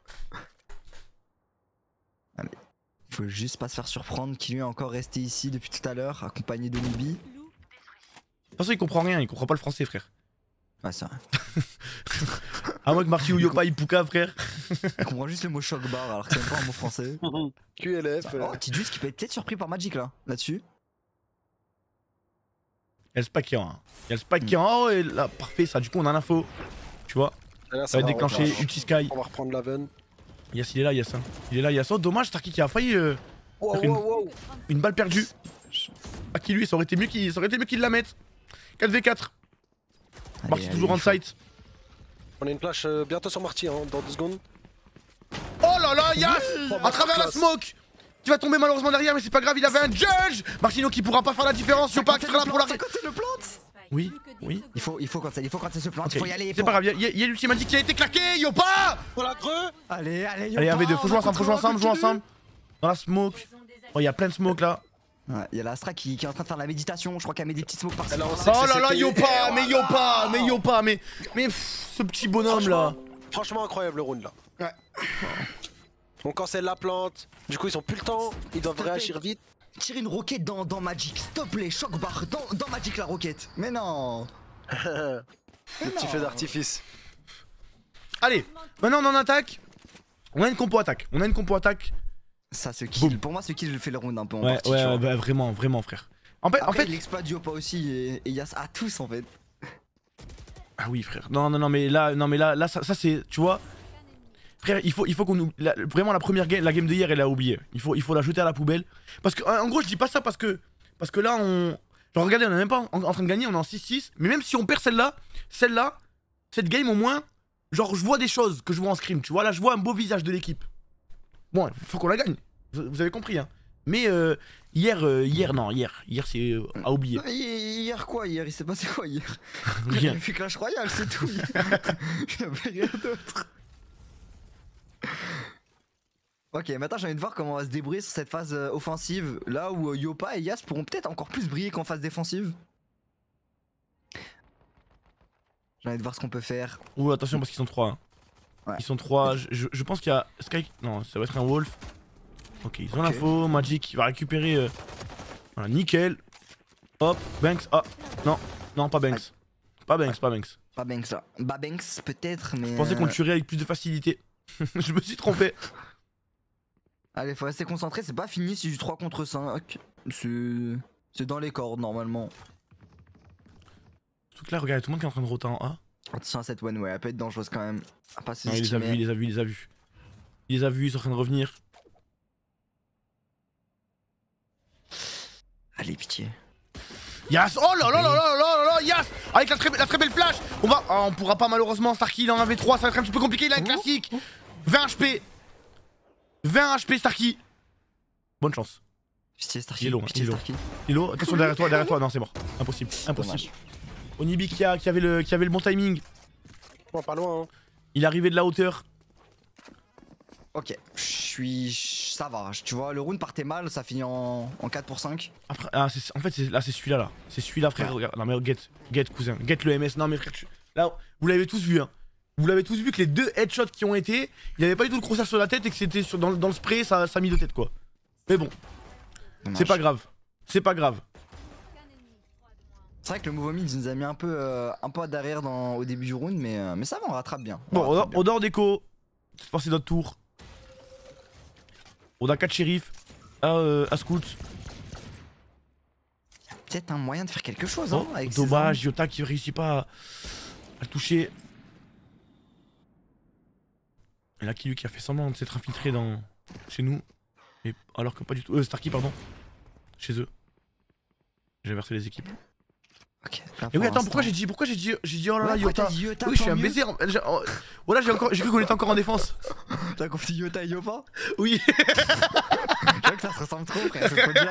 Faut juste pas se faire surprendre qu'il lui est encore resté ici depuis tout à l'heure, accompagné de Nibi. De toute façon, il comprend rien, il comprend pas le français, frère. Ouais, c'est vrai. À moins que Marty ou Yopa, il pouka, frère. Il comprend juste le mot choc bar alors que c'est même pas un mot français. QLF. Oh, Tidus qui peut être peut-être surpris par Magic là-dessus. Il y a le Spakian, hein. Il y a le Spakian, oh, et là, parfait, ça, du coup, on a l'info. Tu vois, ça va être déclenché, Uchi Sky. On va reprendre la veine. Yas, il est là, Yas. Hein. Il est là, Yas. Oh, dommage, Starky qui a failli. Wow, une- wow, wow. Une balle perdue. Ah, qui lui, ça aurait été mieux qu'il la mette. 4v4. Marty toujours en sight. On a une flash bientôt sur Marty, hein, dans 2 secondes. Oh là là, Yas à travers la smoke qui va tomber malheureusement derrière, mais c'est pas grave, il avait un judge. Martino qui pourra pas faire la différence. Yopa qui sera là pour la. C'est quand le plante. Oui, oui. Il faut quand ça se plante, Ok, il faut y aller. c'est pas grave, il y a l'ultimatique qui a été claqué, Yopa. Pour la creux. Allez, Allez, un V2, faut jouer ensemble. Dans la smoke. Oh, il y a plein de smoke là. Ouais, il y a l'Astra qui est en train de faire la méditation, je crois qu'elle met des petits smokes par-ci. Alors, par-là. Oh là là, c'était- Yopa, mais Yopa, mais ce petit bonhomme là. Franchement incroyable le round là. Ouais. On cancelle la plante. Du coup ils ont plus le temps. Ils doivent S'il te plaît. réagir vite. Tire une roquette dans Magic, s'il te plaît, choc bar, dans Magic la roquette. Mais non. Le petit feu d'artifice. Allez, maintenant on en attaque. On a une compo attaque. Ça ce kill, Boum. pour moi ce kill je fais le round un peu en Ouais, partie, tu vois. bah, vraiment, frère. En fait, l'exploit du Yopa aussi et Yas à tous en fait. ah oui, frère. Non, mais là, ça c'est, tu vois. Frère, il faut qu'on nous. Vraiment, la première game, la game d'hier, elle a oublié. Il faut la jeter à la poubelle. Parce que, en gros, je dis pas ça parce que là, on. Genre, regardez, on est même pas en train de gagner, on est en 6-6. Mais même si on perd celle-là, cette game au moins, genre, je vois des choses que je vois en scrim. Tu vois, là, je vois un beau visage de l'équipe. Bon, il faut qu'on la gagne. Vous avez compris, hein. Mais hier, c'est à oublier. Hier quoi, hier il s'est passé quoi hier? Rien. Il a fait Clash Royale, c'est tout. Il y avait rien d'autre. Ok, maintenant j'ai envie de voir comment on va se débrouiller sur cette phase offensive, là où Yopa et Yas pourront peut-être encore plus briller qu'en phase défensive. J'ai envie de voir ce qu'on peut faire. Ouh, attention parce qu'ils sont 3. Hein. Ouais. Ils sont 3. Je pense qu'il y a Sky. Non, ça va être un Wolf. Ok, ils ont l'info. Magic il va récupérer. Voilà, nickel. Hop, Banks. Ah, non, pas Banks. Pas Banks. Pas Banks là. Bah Banks peut-être, mais. Je pensais qu'on le tuerait avec plus de facilité. Je me suis trompé. Allez, faut rester concentré, c'est pas fini, c'est du 3 contre 5. C'est dans les cordes normalement. Surtout que là, regardez, tout le monde qui est en train de roter en A. Attention à cette one way, elle peut être dangereuse quand même. À pas Non, il les a vus, il les a vus. Ils sont en train de revenir. Allez, pitié. Yas. Oh là là là là là là, Yas. Avec la très belle flash. On pourra pas malheureusement. Starky il en avait 3, ça va être un petit peu compliqué. Il a un classique. 20 HP. 20 HP Starky. Bonne chance. Pitié Starky. Il est long, Pitié il est long. Starky. Lilo, attention derrière toi. Non, c'est mort. Impossible. Dommage. Onibi qui avait le bon timing. Bon, pas loin. Hein. Il est arrivé de la hauteur. Ok, ça va. Tu vois, le round partait mal, ça finit en 4 pour 5. Après, en fait, c'est celui-là là. C'est celui-là, frère. Ouais. Regarde. Non, mais get, cousin. Get le MS. Non, mais frère, là, vous l'avez tous vu, hein. Vous l'avez tous vu que les 2 headshots qui ont été, il n'y avait pas du tout le crossage sur la tête et que c'était dans le spray, ça a mis de tête quoi. Mais bon, Dommage. c'est pas grave. C'est pas grave. C'est vrai que le mouvement mid nous a mis un peu à derrière au début du round, mais ça va, on rattrape bien. Bon, on dort d'écho. Cette fois, c'est notre tour. On a 4 shérifs à scout. Peut-être un moyen de faire quelque chose, hein, avec ces Dommage, Yota qui réussit pas à le toucher. Et là, qui lui qui a fait semblant de s'être infiltré chez nous. Et alors que pas du tout. Starky, pardon. Chez eux. J'ai inversé les équipes. armes. Ok. Là, Et oui, pour attends, pourquoi l'instant- j'ai dit oh là là, Ouais, pourquoi Yota. t'as dit Yota, Oui, je suis tant un mieux. baiser. Voilà, j'ai cru qu'on était encore en défense. T'as confondu Yota et Yopa? Oui. Je vois que ça se ressemble trop, frère, c'est trop dire.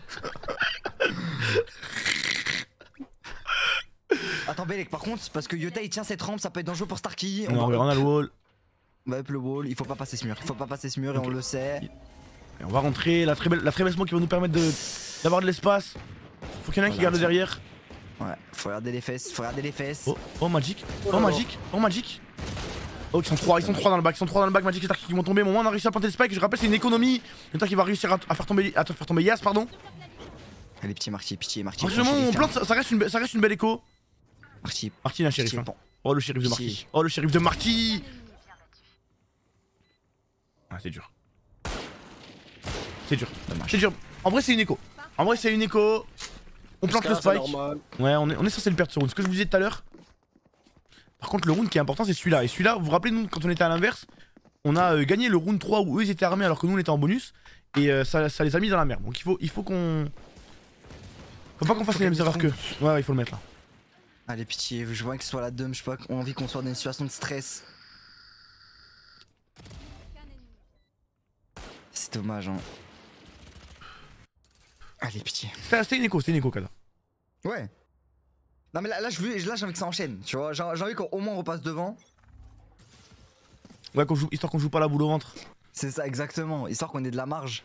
Attends, Belek, par contre, parce que Yota il tient cette rampe, ça peut être dangereux pour Starkey. Non, on a le wall. On va up le wall, il faut pas passer ce mur. Il faut pas passer ce mur et on le sait. Et on va rentrer, la très belle smoke qui va nous permettre d'avoir de l'espace. Faut qu'il y en ait un qui garde le derrière. Ouais, faut regarder les fesses, faut regarder les fesses. Oh Magic, oh Magic, oh Magic. Oh ils sont trois dans le bac, Magic et Starkey qui vont tomber. Au moins on a réussi à planter le spike, je rappelle c'est une économie. Le temps qu'il va réussir à faire tomber Yas, pardon. Allez petit Marty, pitié Marty. Franchement on plante, ça reste une belle écho. Marty il a un shérif. Hein. Oh le shérif de Marty. Oh le shérif de Marty. Ah c'est dur. C'est dur. En vrai c'est une écho. On plante le spike. Ouais on est censé le perdre ce round. Ce que je vous disais tout à l'heure. Par contre le round qui est important c'est celui-là. Et celui-là, vous vous rappelez nous quand on était à l'inverse, on a gagné le round 3 où eux ils étaient armés alors que nous on était en bonus. Et ça les a mis dans la merde. Donc il faut qu'on... Faut pas qu'on fasse les mêmes erreurs qu'eux. Ouais il faut le mettre là. Allez pitié, je vois que ce soit la dump, je sais pas, on a envie qu'on soit dans une situation de stress. C'est dommage hein. Allez pitié. C'était une écho Kada. Ouais. Non mais là j'ai envie que ça enchaîne, tu vois, j'ai envie qu'au moins on repasse devant. Ouais histoire qu'on joue pas la boule au ventre. C'est ça exactement, histoire qu'on ait de la marge.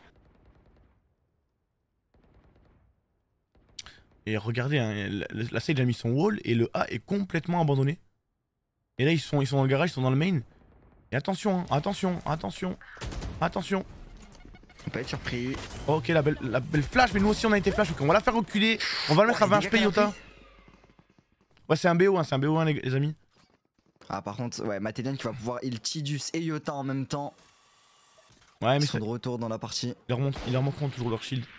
Et regardez, hein, la Sage a mis son wall et le A est complètement abandonné. Et là ils sont dans le garage, ils sont dans le main. Et attention, hein, attention. On peut être surpris. Ok la belle flash, mais nous aussi on a été flash, ok on va la faire reculer. On va le mettre à 20 HP Yota. Ouais c'est un BO, hein, les amis. Ah par contre, ouais, Matelian qui va pouvoir heal Tidus et Yota en même temps. Ouais mais ils sont de retour dans la partie. Ils leur manqueront toujours leur shield.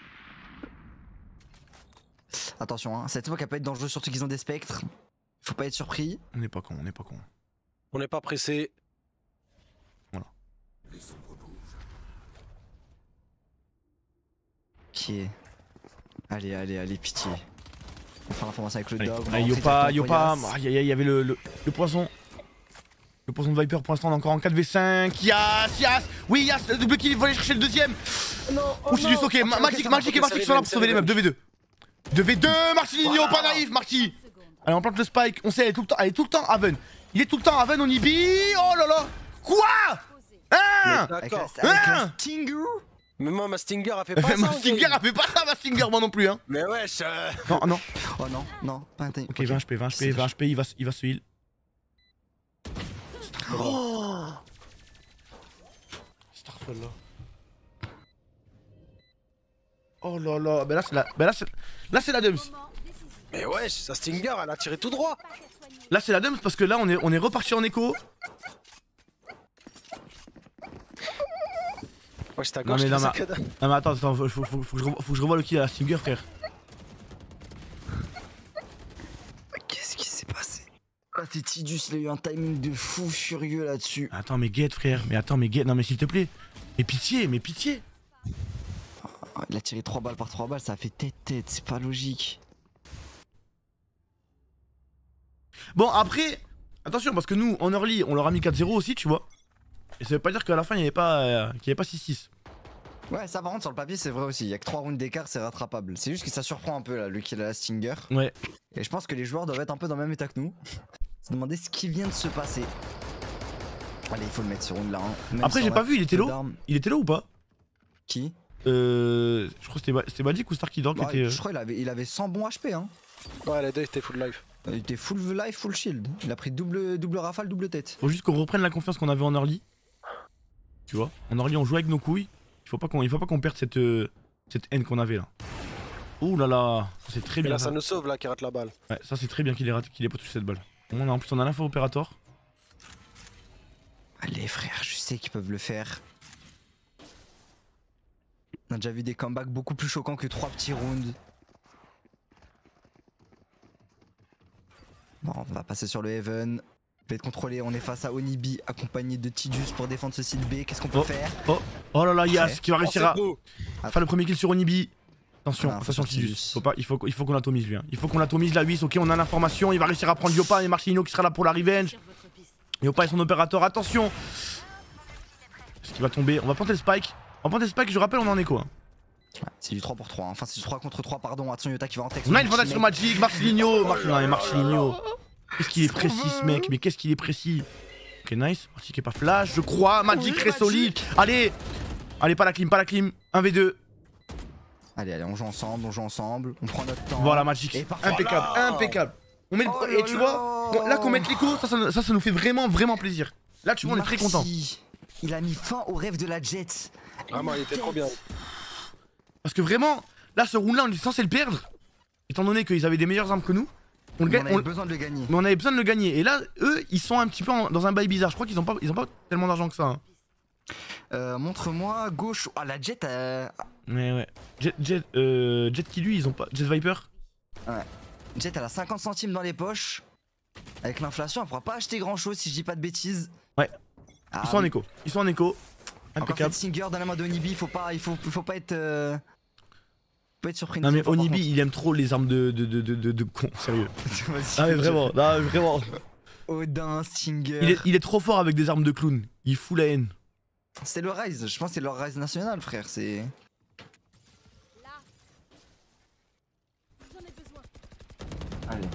Attention, hein, cette smoke elle peut être dangereuse, surtout qu'ils ont des spectres. Faut pas être surpris. On n'est pas con. On n'est pas pressé. Voilà. Ok. Allez, pitié. On fait l'information avec le dog. Yopa, il y avait le poisson. Le poisson de Viper pour l'instant on est encore en 4v5. Yas. Oui Yas, le double kill, il faut aller chercher le deuxième. Ouh c'est juste ok, Magic et Marty qui sont là pour sauver les meufs, 2v2. 2v2, Marcelinho, pas naïf, Marty. Allez, on plante le spike, on sait, elle est tout le temps Haven. Il est tout le temps Haven, on y bille. Oh là là. Quoi? Hein? Avec la Stinger. Mais moi, ma Stinger a fait pas ça. Ma Stinger a fait pas ça, ma Stinger, moi non plus. Hein. Mais wesh. Non. Oh non, pas un time. Ok, 20 HP, il va se heal. Oh. Starfall là. Oh là là, là c'est la dumps. Mais wesh, sa Stinger elle a tiré tout droit. Là c'est la dumps parce que là on est reparti en écho. Wesh ta gauche. Non mais attends, faut que je revoie le kill à la Stinger frère. Qu'est-ce qui s'est passé? Ah c'est Tidus, il a eu un timing de fou furieux là-dessus. Attends mais get frère, non mais s'il te plaît. Mais pitié. Il a tiré 3 balles par 3 balles, ça a fait tête, c'est pas logique. Bon après, attention parce que nous en early on leur a mis 4-0 aussi tu vois. Et ça veut pas dire qu'à la fin il n'y avait pas 6-6. Ouais ça par contre sur le papier c'est vrai aussi, il y a que 3 rounds d'écart, c'est rattrapable. C'est juste que ça surprend un peu là, lui qui a la Stinger. Ouais. Et je pense que les joueurs doivent être un peu dans le même état que nous. Se demander ce qui vient de se passer. Allez il faut le mettre ce round là. Hein. Après j'ai pas vu, il était low ou pas? Qui? Je crois que c'était Magic ou Starkey Dog qui était... Je crois il avait 100 bons HP hein. Ouais les deux étaient full life. Il était full life, full shield. Il a pris double rafale, double tête. Faut juste qu'on reprenne la confiance qu'on avait en early. Tu vois, en early on joue avec nos couilles. Il faut pas qu'on perde cette haine qu'on avait là. Ouh là là, c'est très bien. Là ça nous sauve là qui rate la balle. Ouais, ça c'est très bien qu'il ait pas touché cette balle. En plus on a l'info opérateur. Allez frère, je sais qu'ils peuvent le faire. On a déjà vu des comebacks beaucoup plus choquants que 3 petits rounds. Bon, on va passer sur le Heaven. Il va être contrôlé, on est face à Onibi accompagné de Tidus pour défendre ce site B. Qu'est-ce qu'on peut faire? Oh là là, Yas qui va réussir à faire le premier kill sur Onibi. Attention, Ah, attention Tidus. Il faut qu'on l'atomise lui. Hein. Il faut qu'on l'atomise la 8. Ok, on a l'information. Il va réussir à prendre Yopa et Marcelino qui sera là pour la revenge. Yopa et son opérateur, attention. qui va tomber. On va planter le spike. On va planter le spike, je rappelle, on est en écho. Hein. Ouais, c'est du 3 pour 3, hein. Enfin c'est du 3 contre 3, pardon. Attention Yota qui va en texte. On a une vandale sur Magic, Marcelinho. Non mais Marcelinho. Qu'est-ce qu'il est précis ce mec, mais qu'est-ce qu'il est précis. Ok nice, Magic est pas flash, je crois. Magic très solide. Allez. Allez, pas la clim, pas la clim. 1v2. Allez, on joue ensemble, on prend notre temps. Voilà Magic. Impeccable, impeccable. On met Oh et tu vois, là qu'on mette l'écho, ça nous fait vraiment plaisir. Là tu vois, on est très content. Il a mis fin au rêve de la Jet. Vraiment, il était trop bien. Parce que vraiment, là ce round là on est censé le perdre. Étant donné qu'ils avaient des meilleures armes que nous. On avait besoin de le gagner. Mais on avait besoin de le gagner. Et là, eux, ils sont un petit peu dans un bail bizarre. Je crois qu'ils ont pas tellement d'argent que ça. Hein. Montre-moi gauche. Ah la Jet. Ouais. Jet qui lui, ils ont pas. Jet Viper. Ouais. Jet elle a 50 centimes dans les poches. Avec l'inflation, elle pourra pas acheter grand chose si je dis pas de bêtises. Ouais. Ils sont en écho. Ils sont en écho. Impeccable. Singer dans la main d'Onibi, il faut pas être. Pas être surpris. Non mais Onibi il aime trop les armes de con, sérieux. Ah mais vraiment, non mais vraiment. Odin, Stinger. Il est trop fort avec des armes de clown. Il fout la haine. C'est le Rise, je pense que c'est leur Rise national frère, c'est. Allez.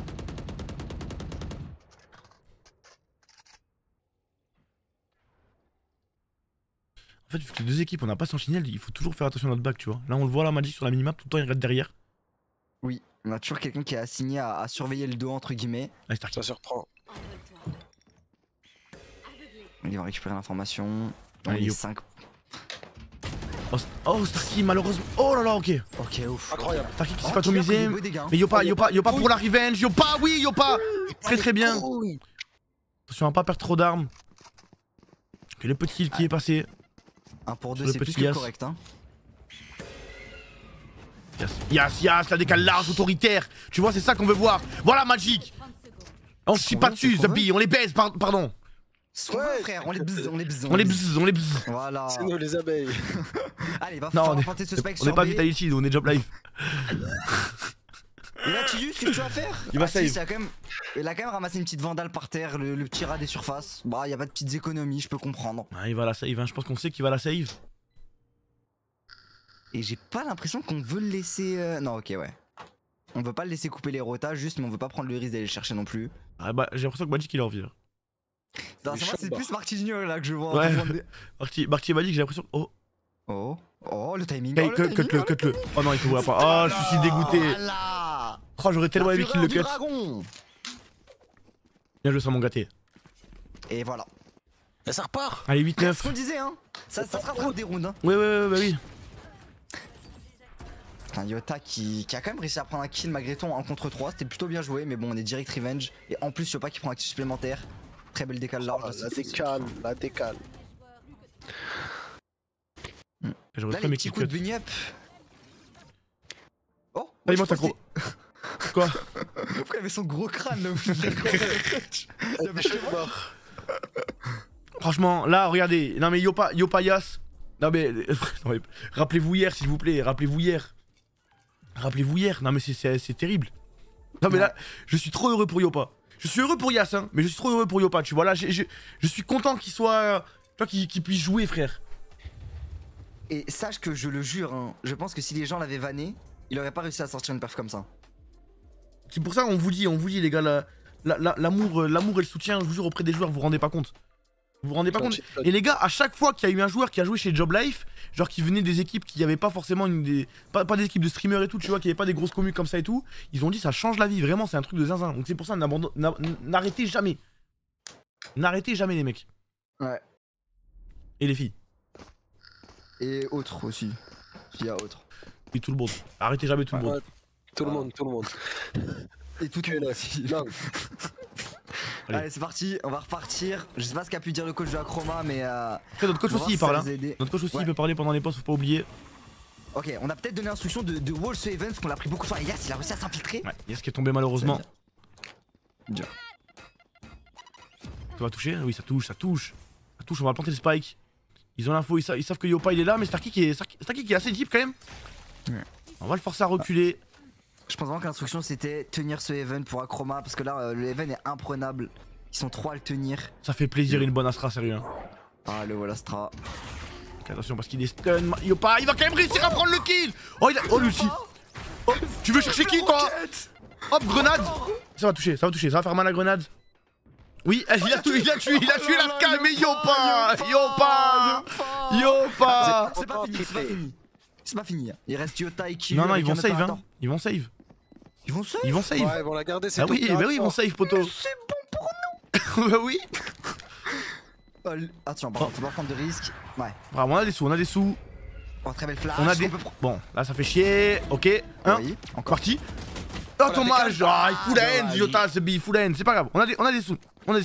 En fait, vu que les deux équipes on n'a pas Sentinelle, il faut toujours faire attention à notre back, tu vois. Là on le voit, la Magic sur la minimap, tout le temps il reste derrière. Oui, on a toujours quelqu'un qui est assigné à surveiller le dos entre guillemets. Ah, ça surprend. Il va récupérer l'information. Allez, il est 5. Oh Starky malheureusement. Oh là là, ok. Ok ouf. Incroyable. Starky qui s'est fait atomiser. Mais Yopa pour la revenge. Yopa, oui Yopa. Très bien. Attention à pas perdre trop d'armes. Ok, le petit kill qui est passé. 1 pour 2 c'est plus que correct hein. Yes, la décale large, autoritaire. Tu vois, c'est ça qu'on veut voir. Voilà Magic. On se chie pas dessus, The Bee, on les baise, pardon. Ouais frère, on les bzz. On les bzz. Voilà. C'est nous les abeilles. Allez, va falloir planter ce spike sur B. On est pas Vitality, on est Job Life. Et là Tidus, qu'est-ce que tu vas faire? Il va save. Il a quand même ramassé une petite vandale par terre, le petit rat des surfaces. Bah y a pas de petites économies, je peux comprendre. Ah, il va la save, hein. Je pense qu'on sait qu'il va la save. Et j'ai pas l'impression qu'on veut le laisser... Non ok ouais. On veut pas le laisser couper les rotas juste, mais on veut pas prendre le risque d'aller le chercher non plus. Ah bah j'ai l'impression que Magic il a envie là. C'est plus Marquinhos là que je vois. Ouais. Marquis et Magic j'ai l'impression... Oh le timing. Cut-le. Oh non il te voit pas. Oh je suis dégoûté. Voilà. Oh j'aurais tellement aimé qu'il le cut. Bien joué sur mon gâté. Et voilà. Et ça repart. Allez 8-9. Ce qu'on disait hein. Ça se rattrape des rounds hein. Ouais bah oui. Un Yota qui a quand même réussi à prendre un kill malgré tout en 1 contre 3, c'était plutôt bien joué mais bon on est direct revenge. Et en plus Yopa qui prend un kill supplémentaire. Très belle décale large. La décale. Là les petits coups de bunny up. Oh allez moi t'as gros. Quoi? Pourquoi il avait son gros crâne là? Franchement là regardez. Non mais Yopa Yas. Non mais rappelez-vous hier s'il vous plaît. Rappelez-vous hier. Non mais c'est terrible. Non mais là je suis trop heureux pour Yopa. Je suis heureux pour Yas hein, mais je suis trop heureux pour Yopa, tu vois là je suis content qu'il soit... Tu vois qu'il puisse jouer frère. Et sache que je le jure hein, je pense que si les gens l'avaient vanné, il aurait pas réussi à sortir une perf comme ça. C'est pour ça on vous dit les gars, l'amour et le soutien, je vous jure auprès des joueurs, vous vous rendez pas compte. Vous vous rendez pas compte. Et les gars, à chaque fois qu'il y a eu un joueur qui a joué chez Job Life, genre qui venait des équipes qui avaient pas forcément pas des équipes de streamers et tout, tu vois, qui avaient pas des grosses communes comme ça et tout, ils ont dit ça change la vie, vraiment c'est un truc de zinzin. Donc c'est pour ça n'arrêtez jamais. N'arrêtez jamais les mecs. Ouais. Et les filles. Et autres aussi. Il y a autres. Et tout le monde. Arrêtez jamais tout le monde. Tout le monde. Et tout le monde aussi. Allez, allez c'est parti, on va repartir. Je sais pas ce qu'a pu dire le coach de la Chroma mais après, notre coach aussi il parle hein. Notre coach aussi il peut parler pendant les pauses, faut pas oublier. Ok, on a peut-être donné l'instruction de wall ce event parce qu'on l'a pris beaucoup de fois. Yas il a réussi à s'infiltrer. Ouais, Yas qui est tombé malheureusement. Bien. Ça va toucher? Oui ça touche, on va planter le spike. Ils ont l'info, ils savent que Yopa il est là, mais Starky qui est assez deep quand même. Ouais. On va le forcer à reculer. Je pense vraiment que l'instruction c'était tenir ce event pour Acroma parce que là le event est imprenable. Ils sont 3 à le tenir. Ça fait plaisir une bonne Astra sérieux hein. Ah le voilà Astra. Ok, attention parce qu'il est stun. Yopa, il va quand même réussir à prendre le kill. Oh, l'ulti. Oh, tu veux chercher qui toi? Hop, grenade. Ça va toucher, ça va faire mal à la grenade. Oui, il a tué la Sky, mais Yopa. C'est pas fini, c'est pas fini. C'est pas fini. Il reste Yota et Killua. Non, ils avec vont un save, hein. opérateur. Ils vont save. Ils vont save. Ils vont save. Ouais, ils vont la garder, c'est Ah tout. oui, bah oui, ils vont save, poto. C'est bon pour nous. Bah oui. Attention, par contre, faut pas prendre de risques. Ouais. Bravo, on a des sous, Oh, très belle flash. On a des. Bon, là ça fait chier. Ok, Oui, encore. parti. Oh, dommage. Ah, il fout la haine, Yota, il fout la haine. C'est pas grave, on a des sous.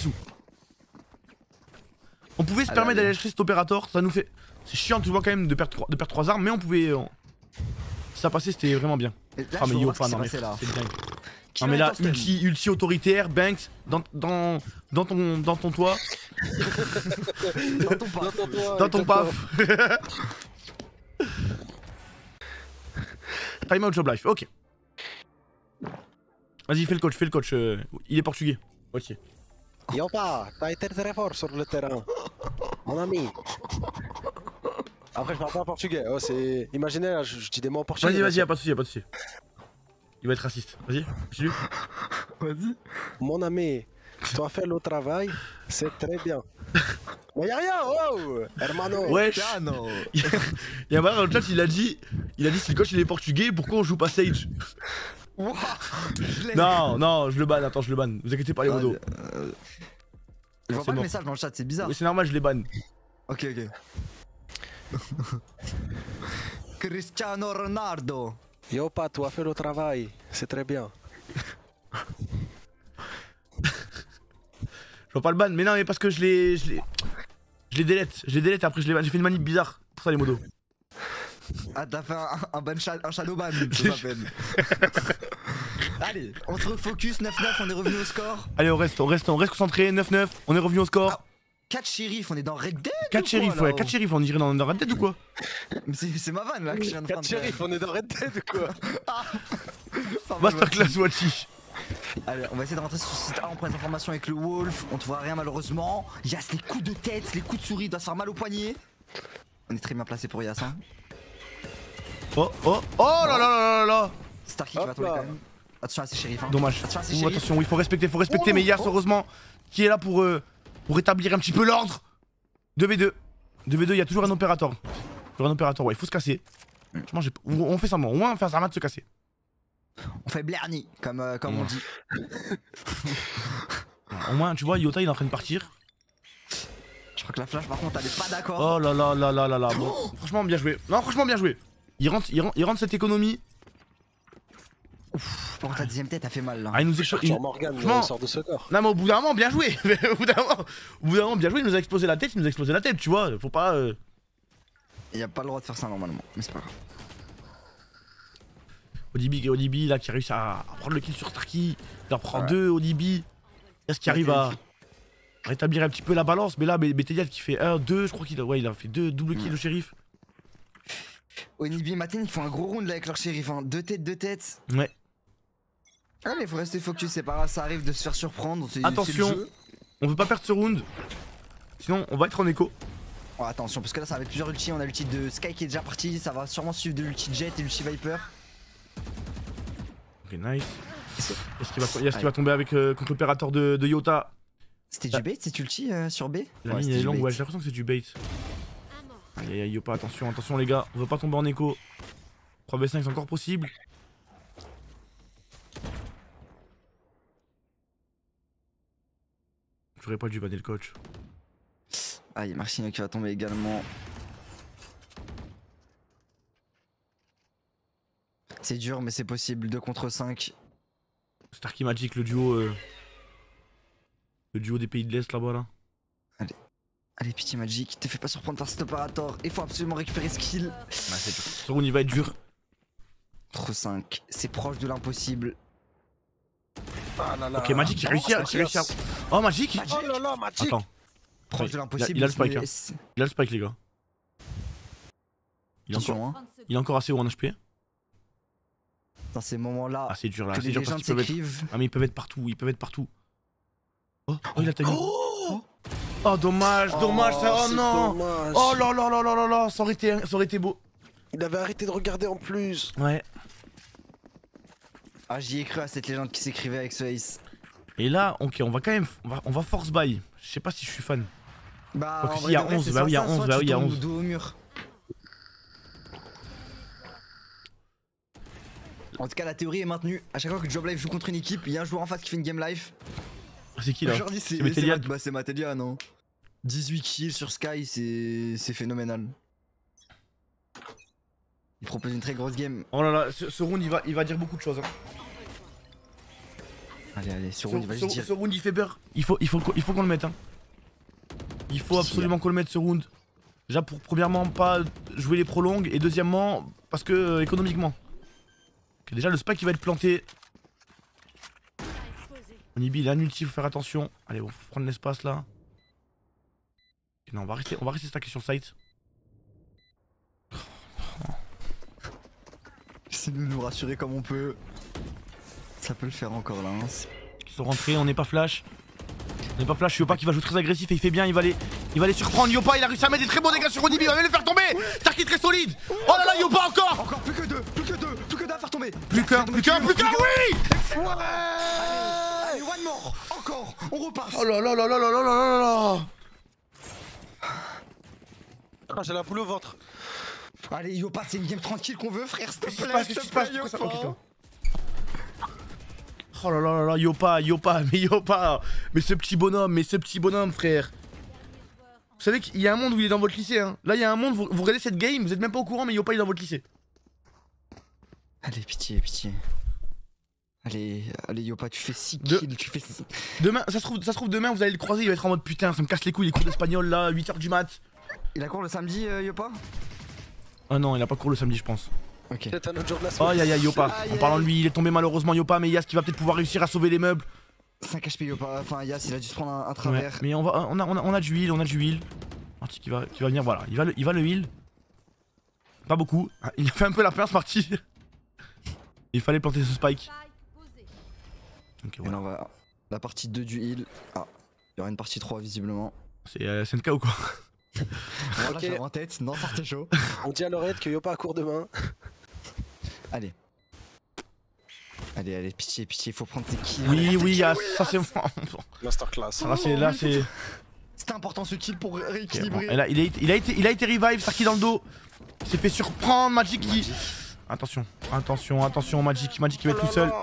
On pouvait se permettre d'aller chercher cet opérateur, ça nous fait. C'est chiant, tu vois, quand même, de perdre 3 armes, mais on pouvait. Si ça passait, c'était vraiment bien. Ah, mais Yopa, non, mais c'est dingue. Non, mais là, ulti autoritaire, Banks, dans ton toit. Dans ton paf. Time out job life, ok. Vas-y, fais le coach, il est portugais. Ok. Yopa, t'as été très fort sur le terrain. Mon ami. Après, je parle pas portugais. Oh, c'est. Imaginez, là, je dis des mots en portugais. Vas-y, y'a pas de soucis. Il va être raciste. Vas-y, continue. Vas-y. Mon ami, tu as fait le travail, c'est très bien. Mais y'a rien, oh hermano. Wesh. Y'a un mec dans le chat, il a dit si le coach il est portugais, pourquoi on joue pas Sage? Wow, non, je le banne, attends, je le banne. Vous inquiétez pas les modos. Je vois pas le message dans le chat, c'est bizarre. Oui, c'est normal, je les banne. Ok. Cristiano Ronaldo. Yopa, tu as fait le travail, c'est très bien. Je vois pas le ban, mais non, mais parce que je les délète après je les ban. J'ai fait une manip bizarre pour ça les modos. Ah, t'as fait un shadow ban, ça s'appelle. Allez, on se refocus, 9-9, on est revenu au score. Allez, on reste concentré, 9-9, on est revenu au score. 4 shérifs, on est dans Red Dead. 4 shérifs, ouais, 4 shérifs, on dirait dans Red Dead ou quoi? Mais c'est ma vanne là que je viens de 4 shérifs, on est dans Red Dead ou quoi? Masterclass Watchy. Allez, on va essayer de rentrer sur ce site A, on prend les informations avec le Wolf, on trouvera rien malheureusement. Yas, les coups de tête, les coups de souris, doit se faire mal au poignet. On est très bien placé pour Yas, hein. Oh là. Starkey qui va tomber quand même. Attention à ces shérifs, hein. Dommage. Attention à ces Ouh, shérifs. attention, il faut respecter, mais Yas, heureusement, qui est là pour établir un petit peu l'ordre. 2v2, il y a toujours un opérateur. Ouais, il faut se casser. Franchement, on fait semblant, au moins on fait semblant de se casser. On fait Blarney, comme on dit. Au moins, tu vois, Yota il est en train de partir. Je crois que la flash, par contre, elle est pas d'accord. Oh là là. Bon, franchement, bien joué. Non, franchement, bien joué. Il rentre cette économie. Ouf, par contre, la deuxième tête a fait mal là. Ah, il nous Sur Morgan, il sort de ce corps. Non, mais au bout d'un moment, bien joué. Au bout d'un moment, bien joué. Il nous a explosé la tête, tu vois. Faut pas. Il a pas le droit de faire ça normalement, mais c'est pas grave. ODB là qui a réussi à prendre le kill sur Starkey. Il en prend 2, ODB. Est-ce qu'il arrive à rétablir un petit peu la balance? Mais là, Bétélial qui fait 1, 2, je crois qu'il a fait 2 double kill au shérif. Onibi et Maten, ils font un gros round là avec leur shérif, hein. 2 têtes. Ouais. Ah, mais faut rester focus, c'est pas grave, ça arrive de se faire surprendre. Attention, on veut pas perdre ce round. Sinon, on va être en écho. Oh, attention, parce que là, ça va être plusieurs ultis. On a l'ulti de Sky qui est déjà parti. Ça va sûrement suivre de l'ulti Jet et l'ulti Viper. Ok, nice. Est-ce qu'il va tomber avec contre l'opérateur de Yota? C'était du bait cette ulti sur B? La ligne est longue, ouais, j'ai l'impression que c'est du bait. Aïe, Yopa, attention les gars, on veut pas tomber en écho. 3v5 c'est encore possible. J'aurais pas dû banner le coach. Ah, il y a Marcino qui va tomber également. C'est dur, mais c'est possible. 2 contre 5. Starkey Magic, le duo des pays de l'Est là-bas là. Allez, pitié Magic, te fais pas surprendre par cet opérateur. Il faut absolument récupérer ce kill. Ouais, c'est dur. Ce round il va être dur. Contre 5, c'est proche de l'impossible. Ah là là. Ok, Magic il réussit à. Oh, Magic. Oh là là, Magic. Attends. Proche de l'impossible. Il a le spike, hein. Il a le spike les gars. Il est encore assez haut en HP. Dans ces moments-là, ah c'est dur là, que c'est les dur légendes s'écrivent. Ah mais ils peuvent être partout, Oh, il a timé. Oh dommage, dommage ça. Oh c'est non. dommage. Oh là là là là là là, ça aurait été beau. Il avait arrêté de regarder en plus. Ouais. Ah, j'y ai cru à cette légende qui s'écrivait avec ce ace. Et là, ok, on va quand même. On va force buy. Je sais pas si je suis fan. Bah, Quoique en si, vrai il y a de vrai, 11, c'est bah soit oui, il y a ça, 11, soit bah tu oui, il y a tombes 11. dos au mur. En tout cas, la théorie est maintenue. À chaque fois que Job Life joue contre une équipe, il y a un joueur en face qui fait une game life. C'est qui là? Aujourd'hui, c'est Metelia. Bah, c'est Matelia, non? 18 kills sur Sky, c'est phénoménal. Il propose une très grosse game. Oh là là, ce round il va dire beaucoup de choses. Hein. Allez, sur round, il va juste dire. Ce round il fait beurre. Il faut qu'on le mette. Hein. Il faut absolument qu'on le mette ce round. Déjà pour premièrement pas jouer les prolongues et deuxièmement parce que économiquement. Okay, déjà le spike il va être planté. Onibi il a un ulti, faut faire attention. Allez bon, faut prendre l'espace là. Okay, non, on va rester stacké sur site. Essayez de nous rassurer comme on peut. Ça peut le faire encore là. Hein. Ils sont rentrés, on n'est pas flash. On n'est pas flash, Yopa qui va jouer très agressif et il fait bien, il va les surprendre. Yopa il a réussi à mettre des très bons dégâts sur Onibi, il va même le faire tomber. Starkey très solide. Oh là là, Yopa encore. Encore plus que deux à faire tomber. Plus qu'un, oui. Ouais. Allez, one more. Encore, on repasse. Oh là là là là là là là là. Ah, j'ai la boule au ventre. Allez, Yopa, c'est une game tranquille qu'on veut, frère. S'il te plaît, Qu'est-ce qui se passe, Yopa. Oh là là là là, Yopa, mais ce petit bonhomme, frère. Vous savez qu'il y a un monde où il est dans votre lycée, hein. Là, il y a un monde, vous regardez cette game, vous êtes même pas au courant, mais Yopa il est dans votre lycée. Allez, pitié. Allez, Yopa, tu fais 6 kills, tu fais 6. Demain, ça se trouve demain, vous allez le croiser, il va être en mode putain, ça me casse les couilles, les cours d'espagnol là, 8h du mat. Il a cours le samedi, Yopa? Ah non, il a pas cours le samedi, je pense. Ok. C'est un autre jour de la Oh semaine. y'a Yopa, en parlant de lui, il est tombé malheureusement Yopa, mais Yas qui va peut-être pouvoir réussir à sauver les meubles. 5 HP Yopa, enfin Yas, il a dû se prendre un travers. Ouais, mais on a du heal, Marty qui va venir, voilà, il va le heal. Pas beaucoup, il a fait un peu la pince Marty. Il fallait planter ce spike. Ok, Et voilà. là, on va. La partie 2 du heal. Ah, il y aura une partie 3 visiblement. C'est SNK ou quoi? Voilà, Ok. j'avais en tête, non, sortez chaud. On dit à l'oreillette que Yopa a cours demain. Allez, pitié, faut prendre tes kills. Oui, Yas, ça c'est bon. Masterclass. Là c'est. C'était important ce kill pour Ok, bon. rééquilibrer. Et là, il a été revive, Starkey dans le dos. Il s'est fait surprendre, Magic qui. Attention, Magic qui va être tout seul.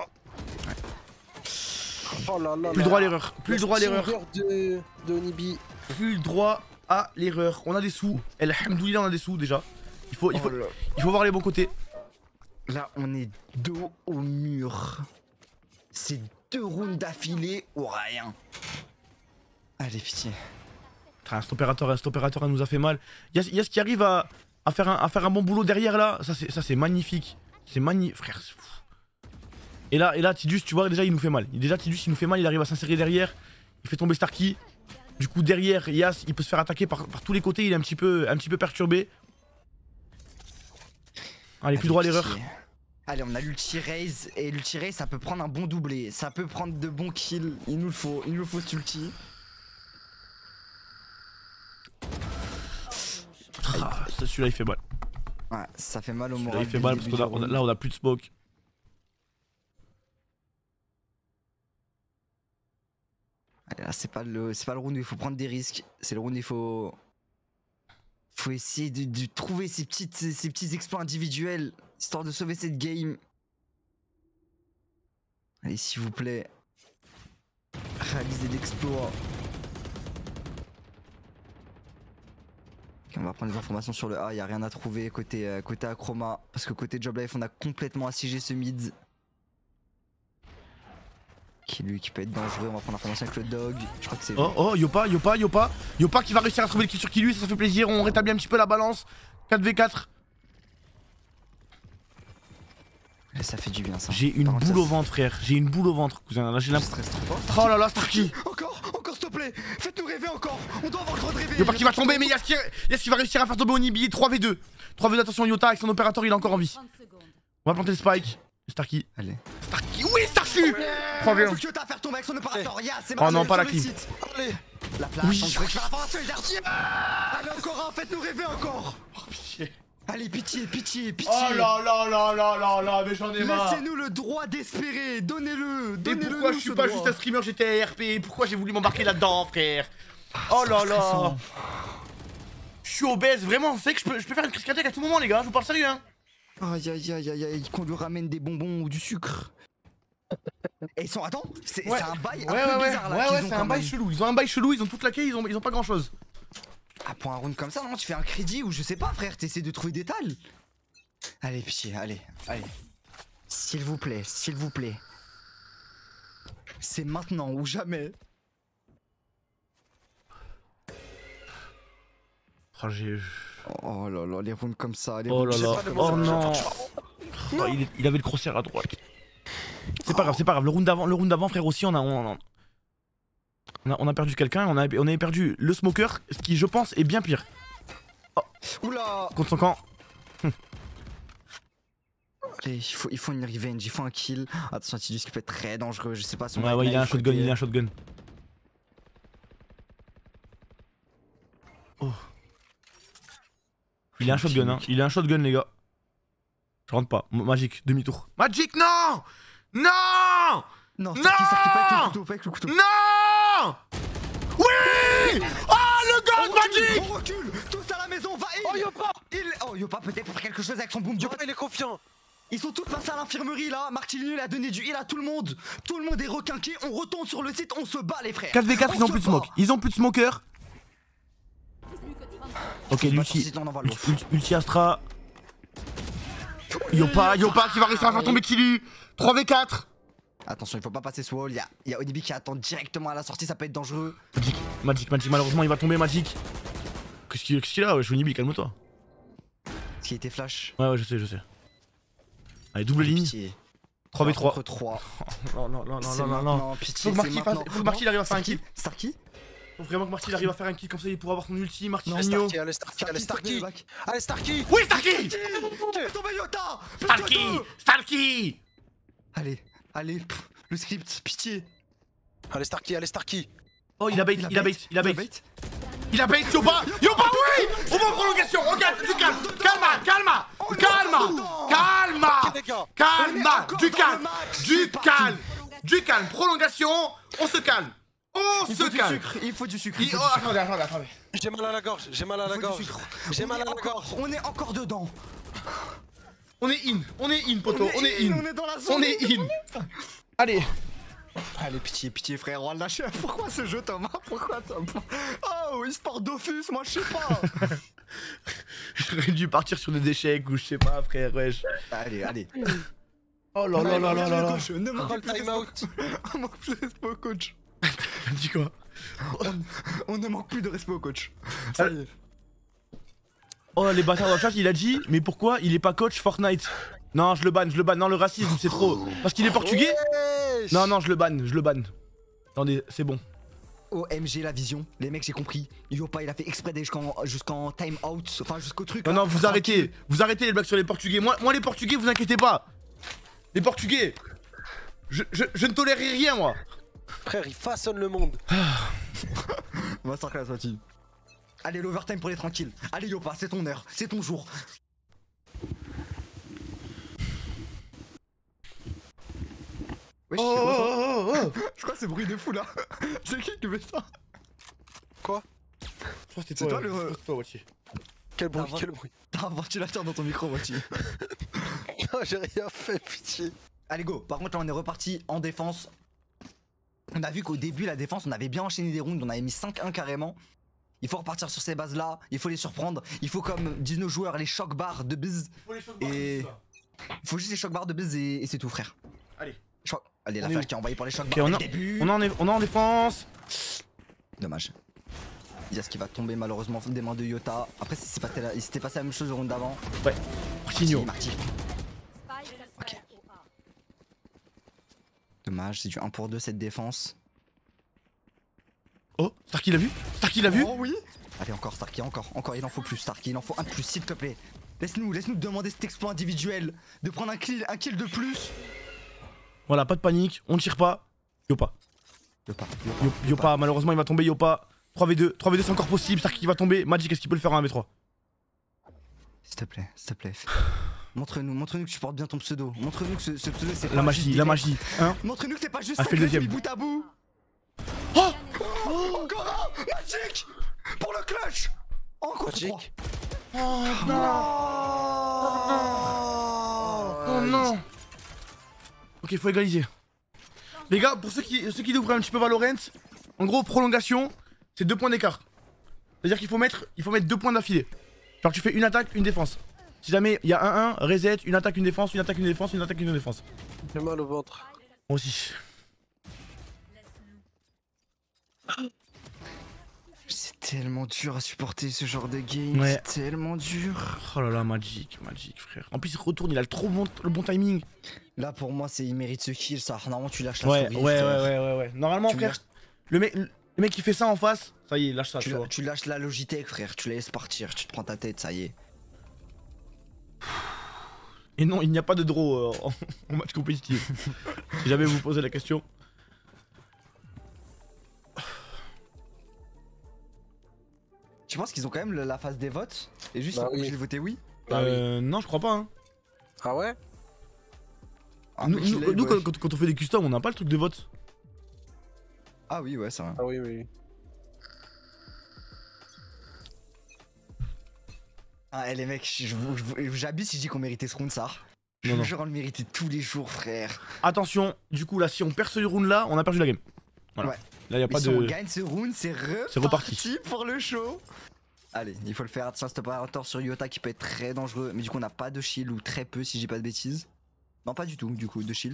Oh là là. Plus le droit à l'erreur, de Onibi. Plus le droit à l'erreur. On a des sous. Alhamdoulilah, on a des sous déjà. Il faut voir les bons côtés. Là, on est dos au mur. C'est 2 rounds d'affilée ou rien. Allez, pitié. Un cet opérateur, elle nous a fait mal. Yas qui arrive à faire un bon boulot derrière là. Ça c'est magnifique. C'est magnifique, frère. C'est fou. Et là, Tidus, tu vois, déjà il nous fait mal. Déjà, Tidus, il nous fait mal. Il arrive à s'insérer derrière. Il fait tomber Starkey. Du coup, derrière, Yas, il peut se faire attaquer par tous les côtés. Il est un petit peu perturbé. Allez, plus droit à l'erreur. Allez, on a l'ulti raise. Et l'ulti raise, ça peut prendre un bon doublé. Ça peut prendre de bons kills. Il nous le faut cet ulti. Ah, celui-là, il fait mal. Ouais, ça fait mal au Celui-là, moral. il fait mal parce que là, on a plus de smoke. Allez, là, c'est pas le round où il faut prendre des risques. C'est le round où il faut essayer de trouver ces petits exploits individuels, histoire de sauver cette game. Allez, s'il vous plaît, réalisez l'exploit. Ok, on va prendre des informations sur le A, il n'y a rien à trouver côté Acroma, parce que côté Job Life on a complètement assiégé ce mid. Qui peut être dangereux, on va prendre l'information avec le dog, je crois que c'est... Oh, Yopa qui va réussir à trouver le kill sur Killu, ça fait plaisir, on rétablit un petit peu la balance. 4v4. Et ça fait du bien ça. J'ai une boule au ventre, frère, j'ai une boule au ventre, cousin, là j'ai l'impression... Oh là là, Starkey. Encore s'il te plaît, faites-nous rêver encore. On doit avoir le droit de rêver. Yopa qui va tomber, mais Yas qui va réussir à faire tomber Onibi. 3v2, attention, Yota avec son opérateur, il est encore en vie. On va planter le spike. Starkey. Allez. Starkey, oui, Starkey. dessus. Prends bien. Que t'as à faire tomber avec son opérateur, yeah, c'est Oh non, pas la clim. Allez. La flash, Oui. on se récupère la formation énergie. Allez encore un, faites-nous rêver encore. Oh pitié. Allez, pitié, pitié, pitié. Oh là là là là là là, mais j'en ai marre. Laissez-nous le droit d'espérer, donnez-le, Et donnez-le. pourquoi je suis pas juste un streamer GTA RP? Pourquoi j'ai voulu m'embarquer là-dedans, frère? Oh là là. Je suis obèse, vraiment, vous savez que je peux faire une crise cardiaque à tout moment, les gars, je vous parle sérieux, hein. Aïe aïe aïe aïe aïe, qu'on lui ramène des bonbons ou du sucre. Et ils sont, attends, c'est un bail un peu bizarre là qu'ils ont c'est quand un bail même. chelou, ils ont un bail chelou, ils ont tout claqué, ils ont pas grand chose. Ah, pour un round comme ça, non, tu fais un crédit ou je sais pas, frère, t'essaies de trouver des tales. Allez, pitié, allez, allez. S'il vous plaît, s'il vous plaît. C'est maintenant ou jamais. Oh, Oh là là, les rounds comme ça, les oh là rounds- là, pas le oh mot, non. Oh, il avait le crosshair à droite. C'est pas grave, c'est pas grave. Le round d'avant, frère, aussi, on a perdu quelqu'un, on avait perdu le smoker, ce qui, je pense, est bien pire. Oula. Contre son camp. Allez, il faut une revenge, il faut un kill. Attention, Tidus qui peut être très dangereux, je sais pas si on Ouais, va ouais, être il a un naïf, shotgun, ok. il a un shotgun. Oh. Il a un shotgun, hein. Il a un shotgun, les gars. Je rentre pas. Magic, demi-tour. Magic, non! Non! Non, Non. pas avec le couteau. Non! Oui! Oh, le god Magic! On recule, tous à la maison, va Oh Yopa. Oh Yopa peut-être pour faire quelque chose avec son boom Yopa il est confiant. Ils sont tous passés à l'infirmerie là, Martini il a donné du heal à tout le monde. Tout le monde est requinqué, on retourne sur le site, on se bat les frères. 4v4, ils ont se plus de bat. smoke. Ils ont plus de smoker. Ok, On se bat sur le l'ulti. site, on envoie l'off. Ulti Astra. Yopa qui va réussir à faire tomber Killu. 3v4. Attention, il faut pas passer sous wall, il y a Onibi qui attend directement à la sortie, ça peut être dangereux. Magic, malheureusement il va tomber Magic. Qu'est-ce qu'il a? Ouais, je suis Onibi, calme-toi. Ce qui était flash. Ouais, je sais. Allez, double ligne. Pitié. 3v3. 3. Non. Pitié, Faut que Marty il arrive à faire un kill. Starky. Faut vraiment que Marty il arrive à faire un kill comme ça il pourra avoir son ulti. Marty Allez Nino. Starky, allez Starky, allez Starky. Allez Starky. Oui, Starky! Fais tomber Yota. Starky! Allez, pff, le script, pitié. Allez Starky, allez Starky. Oh, il a bait. Il a bait, Yopa, oui! On va en prolongation, regarde, du calme, du calme, prolongation, on se calme, Il faut du sucre. Oh, attendez. J'ai mal à la gorge, j'ai mal à la gorge. J'ai mal à la gorge. On est encore dedans. On est in, poteau, on est in. On est dans la zone. On est in. Allez. Allez, pitié, frère, on lâche. Pourquoi ce jeu, Thomas? Pourquoi Thomas? Oh, e-sport Dofus, moi je sais pas. J'aurais dû partir sur des échecs ou je sais pas, frère, wesh. Allez. Oh là. Ne manque Call plus de time out. on manque plus de respect au coach. T'as dit quoi? On ne manque plus de respect au coach. Ça y est. Oh, les bâtards dans le chat, il a dit, mais pourquoi il est pas coach Fortnite? Non, je le banne. Non, le racisme, c'est trop. Parce qu'il est portugais? Wesh. Non, je le banne. Attendez, c'est bon. OMG la vision, les mecs j'ai compris. Yopa il a fait exprès d'aller jusqu'en time out, enfin jusqu'au truc. Non, là. non, vous arrêtez les blagues sur les portugais. Moi les portugais, vous inquiétez pas. Les portugais, je ne tolérerai rien, moi. Frère, il façonne le monde. Masterclass Wati. Allez l'overtime pour les tranquilles. Allez Yopa, c'est ton heure, c'est ton jour. Wesh, c'est quoi ça? Oh. Je crois que c'est bruit de fou là. C'est qui fait ça? Quoi? Je crois que C'est toi le- c'est toi, Wati. Quel bruit, Ah, quel bruit. T'as un ventilateur dans ton micro Wati. Non, j'ai rien fait, pitié. Allez go, par contre là on est reparti en défense. On a vu qu'au début la défense on avait bien enchaîné des rounds, on avait mis 5-1 carrément. Il faut repartir sur ces bases là, il faut les surprendre. Il faut comme disent nos joueurs les choc bars de biz. Et- Il faut juste les choc bars de biz et c'est tout frère. Allez. Allez la On est flash où? qui a envoyé pour les choc Ok, bars on dès a- le début. On est en défense. Dommage. Il y a ce qui va tomber malheureusement des mains de Yota. Après il s'était passé la même chose au round d'avant. Martinho. Marty. Ok. Dommage, c'est du 1 pour 2 cette défense. Oh, Starky l'a vu? Oh oui. Allez encore Starky, encore, il en faut plus Starky, il en faut un de plus s'il te plaît. Laisse-nous demander cet exploit individuel, de prendre un kill de plus. Voilà, pas de panique, on tire pas. Yopa. Yopa, malheureusement il va tomber, Yopa. 3v2, 3v2 c'est encore possible, c'est-à-dire qu'il va tomber. Magic, est-ce qu'il peut le faire en 1v3? S'il te plaît. Montre-nous que tu portes bien ton pseudo. Montre-nous que ce pseudo c'est pas La magie, juste la des magie. Hein? Montre-nous que c'est pas juste Ah, ça fais le que tu deuxième. mis bout à bout. Oh Encore un Magic pour le clutch. Encore 3. Magic. Oh non. Oh non. Ok, faut égaliser. Les gars, pour ceux qui découvrent un petit peu Valorant, en gros, prolongation, c'est 2 points d'écart. C'est-à-dire qu'il faut mettre 2 points d'affilée. Genre tu fais une attaque, une défense. Si jamais il y a 1-1, reset, une attaque, une défense, une attaque, une défense, une attaque, une défense. J'ai mal au ventre. Moi aussi. C'est tellement dur à supporter ce genre de game. Ouais. C'est tellement dur. Oh là là, Magic, frère. En plus il retourne, il a le bon timing. Là pour moi il mérite ce kill ça. Normalement tu lâches la Ouais, souris. ouais, frère. ouais. Normalement Tu frère, le mec qui fait ça en face, ça y est, lâche ça, tu vois. Tu lâches la Logitech frère, tu la laisses partir, tu te prends ta tête, ça y est. Et non, il n'y a pas de draw en match compétitif. Si jamais vous posez la question. Tu penses qu'ils ont quand même la phase des votes? Et juste Bah ils sont oui. obligés de voter oui? Non, je crois pas. Hein. Ah ouais? Ah, Nous, mec, il est- nous, ouais. quand on fait des customs, on n'a pas le truc de vote. Ah oui ouais ça. Ah oui. Ah les mecs, j'abuse si je dis qu'on méritait ce round ça. Je Non, vous non. jure on le méritait tous les jours frère. Attention, du coup là, si on perd ce round là, on a perdu la game. Voilà. Ouais. Là, y a Mais pas si on de. gagne ce round, c'est reparti. reparti pour le show. Allez, il faut le faire. C'est un stop opérateur sur Yota qui peut être très dangereux. Mais du coup, on n'a pas de shield ou très peu si je dis pas de bêtises. Non, pas du tout, du coup, de shield.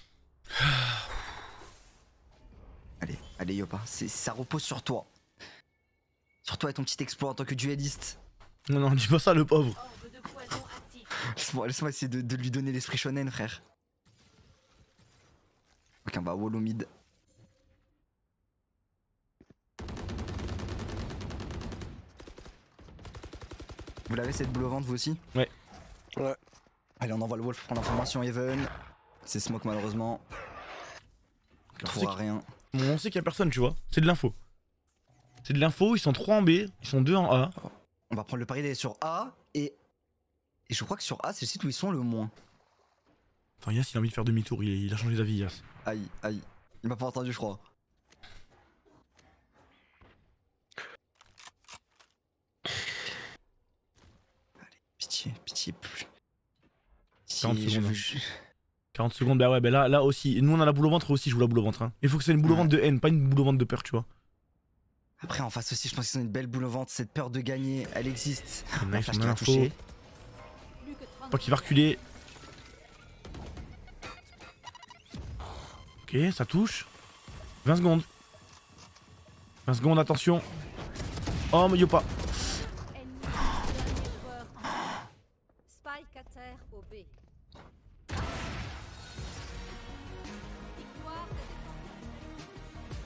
Allez, Yopa, ça repose sur toi. Sur toi et ton petit exploit en tant que dueliste. Non, dis pas ça, le pauvre. Laisse-moi essayer de lui donner l'esprit shonen, frère. Ok, on va wall au mid. Vous l'avez cette boule au ventre vous aussi? Ouais. Ouais. Allez on envoie le wolf prendre l'information Even. C'est smoke malheureusement. On trouvera rien. On sait qu'il y a personne, tu vois. C'est de l'info. C'est de l'info, ils sont 3 en B, ils sont 2 en A. On va prendre le pari d'aller sur A et je crois que sur A c'est le site où ils sont le moins. Enfin, Yas, il a envie de faire demi-tour, il a changé d'avis, Yas. Aïe. Il m'a pas entendu je crois. Allez, pitié plus. 40 je secondes, veux- hein. 40 secondes, bah ouais, bah là aussi. Nous on a la boule au ventre aussi, je joue la boule au ventre. Hein. Il faut que c'est une boule au ventre de haine, pas une boule au ventre de peur, tu vois. Après en face aussi je pense qu'ils ont une belle boule au ventre, cette peur de gagner elle existe. Le La mec, flash on qui a va l'info. toucher. Pas qu'il va reculer. Ok, ça touche. 20 secondes. 20 secondes, attention. Oh, mais Yopa. Spike à terre au B. Victoire des défenseurs.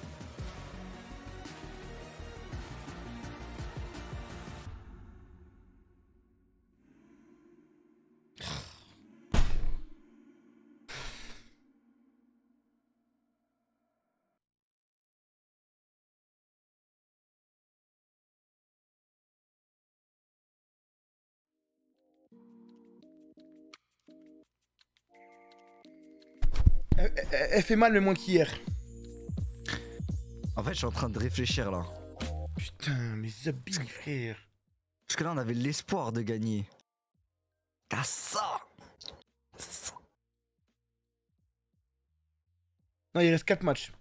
Elle fait mal, mais moins qu'hier. En fait je suis en train de réfléchir là. Putain, mes habits, frère. Parce que là on avait l'espoir de gagner. T'as ça. Non, il reste 4 matchs.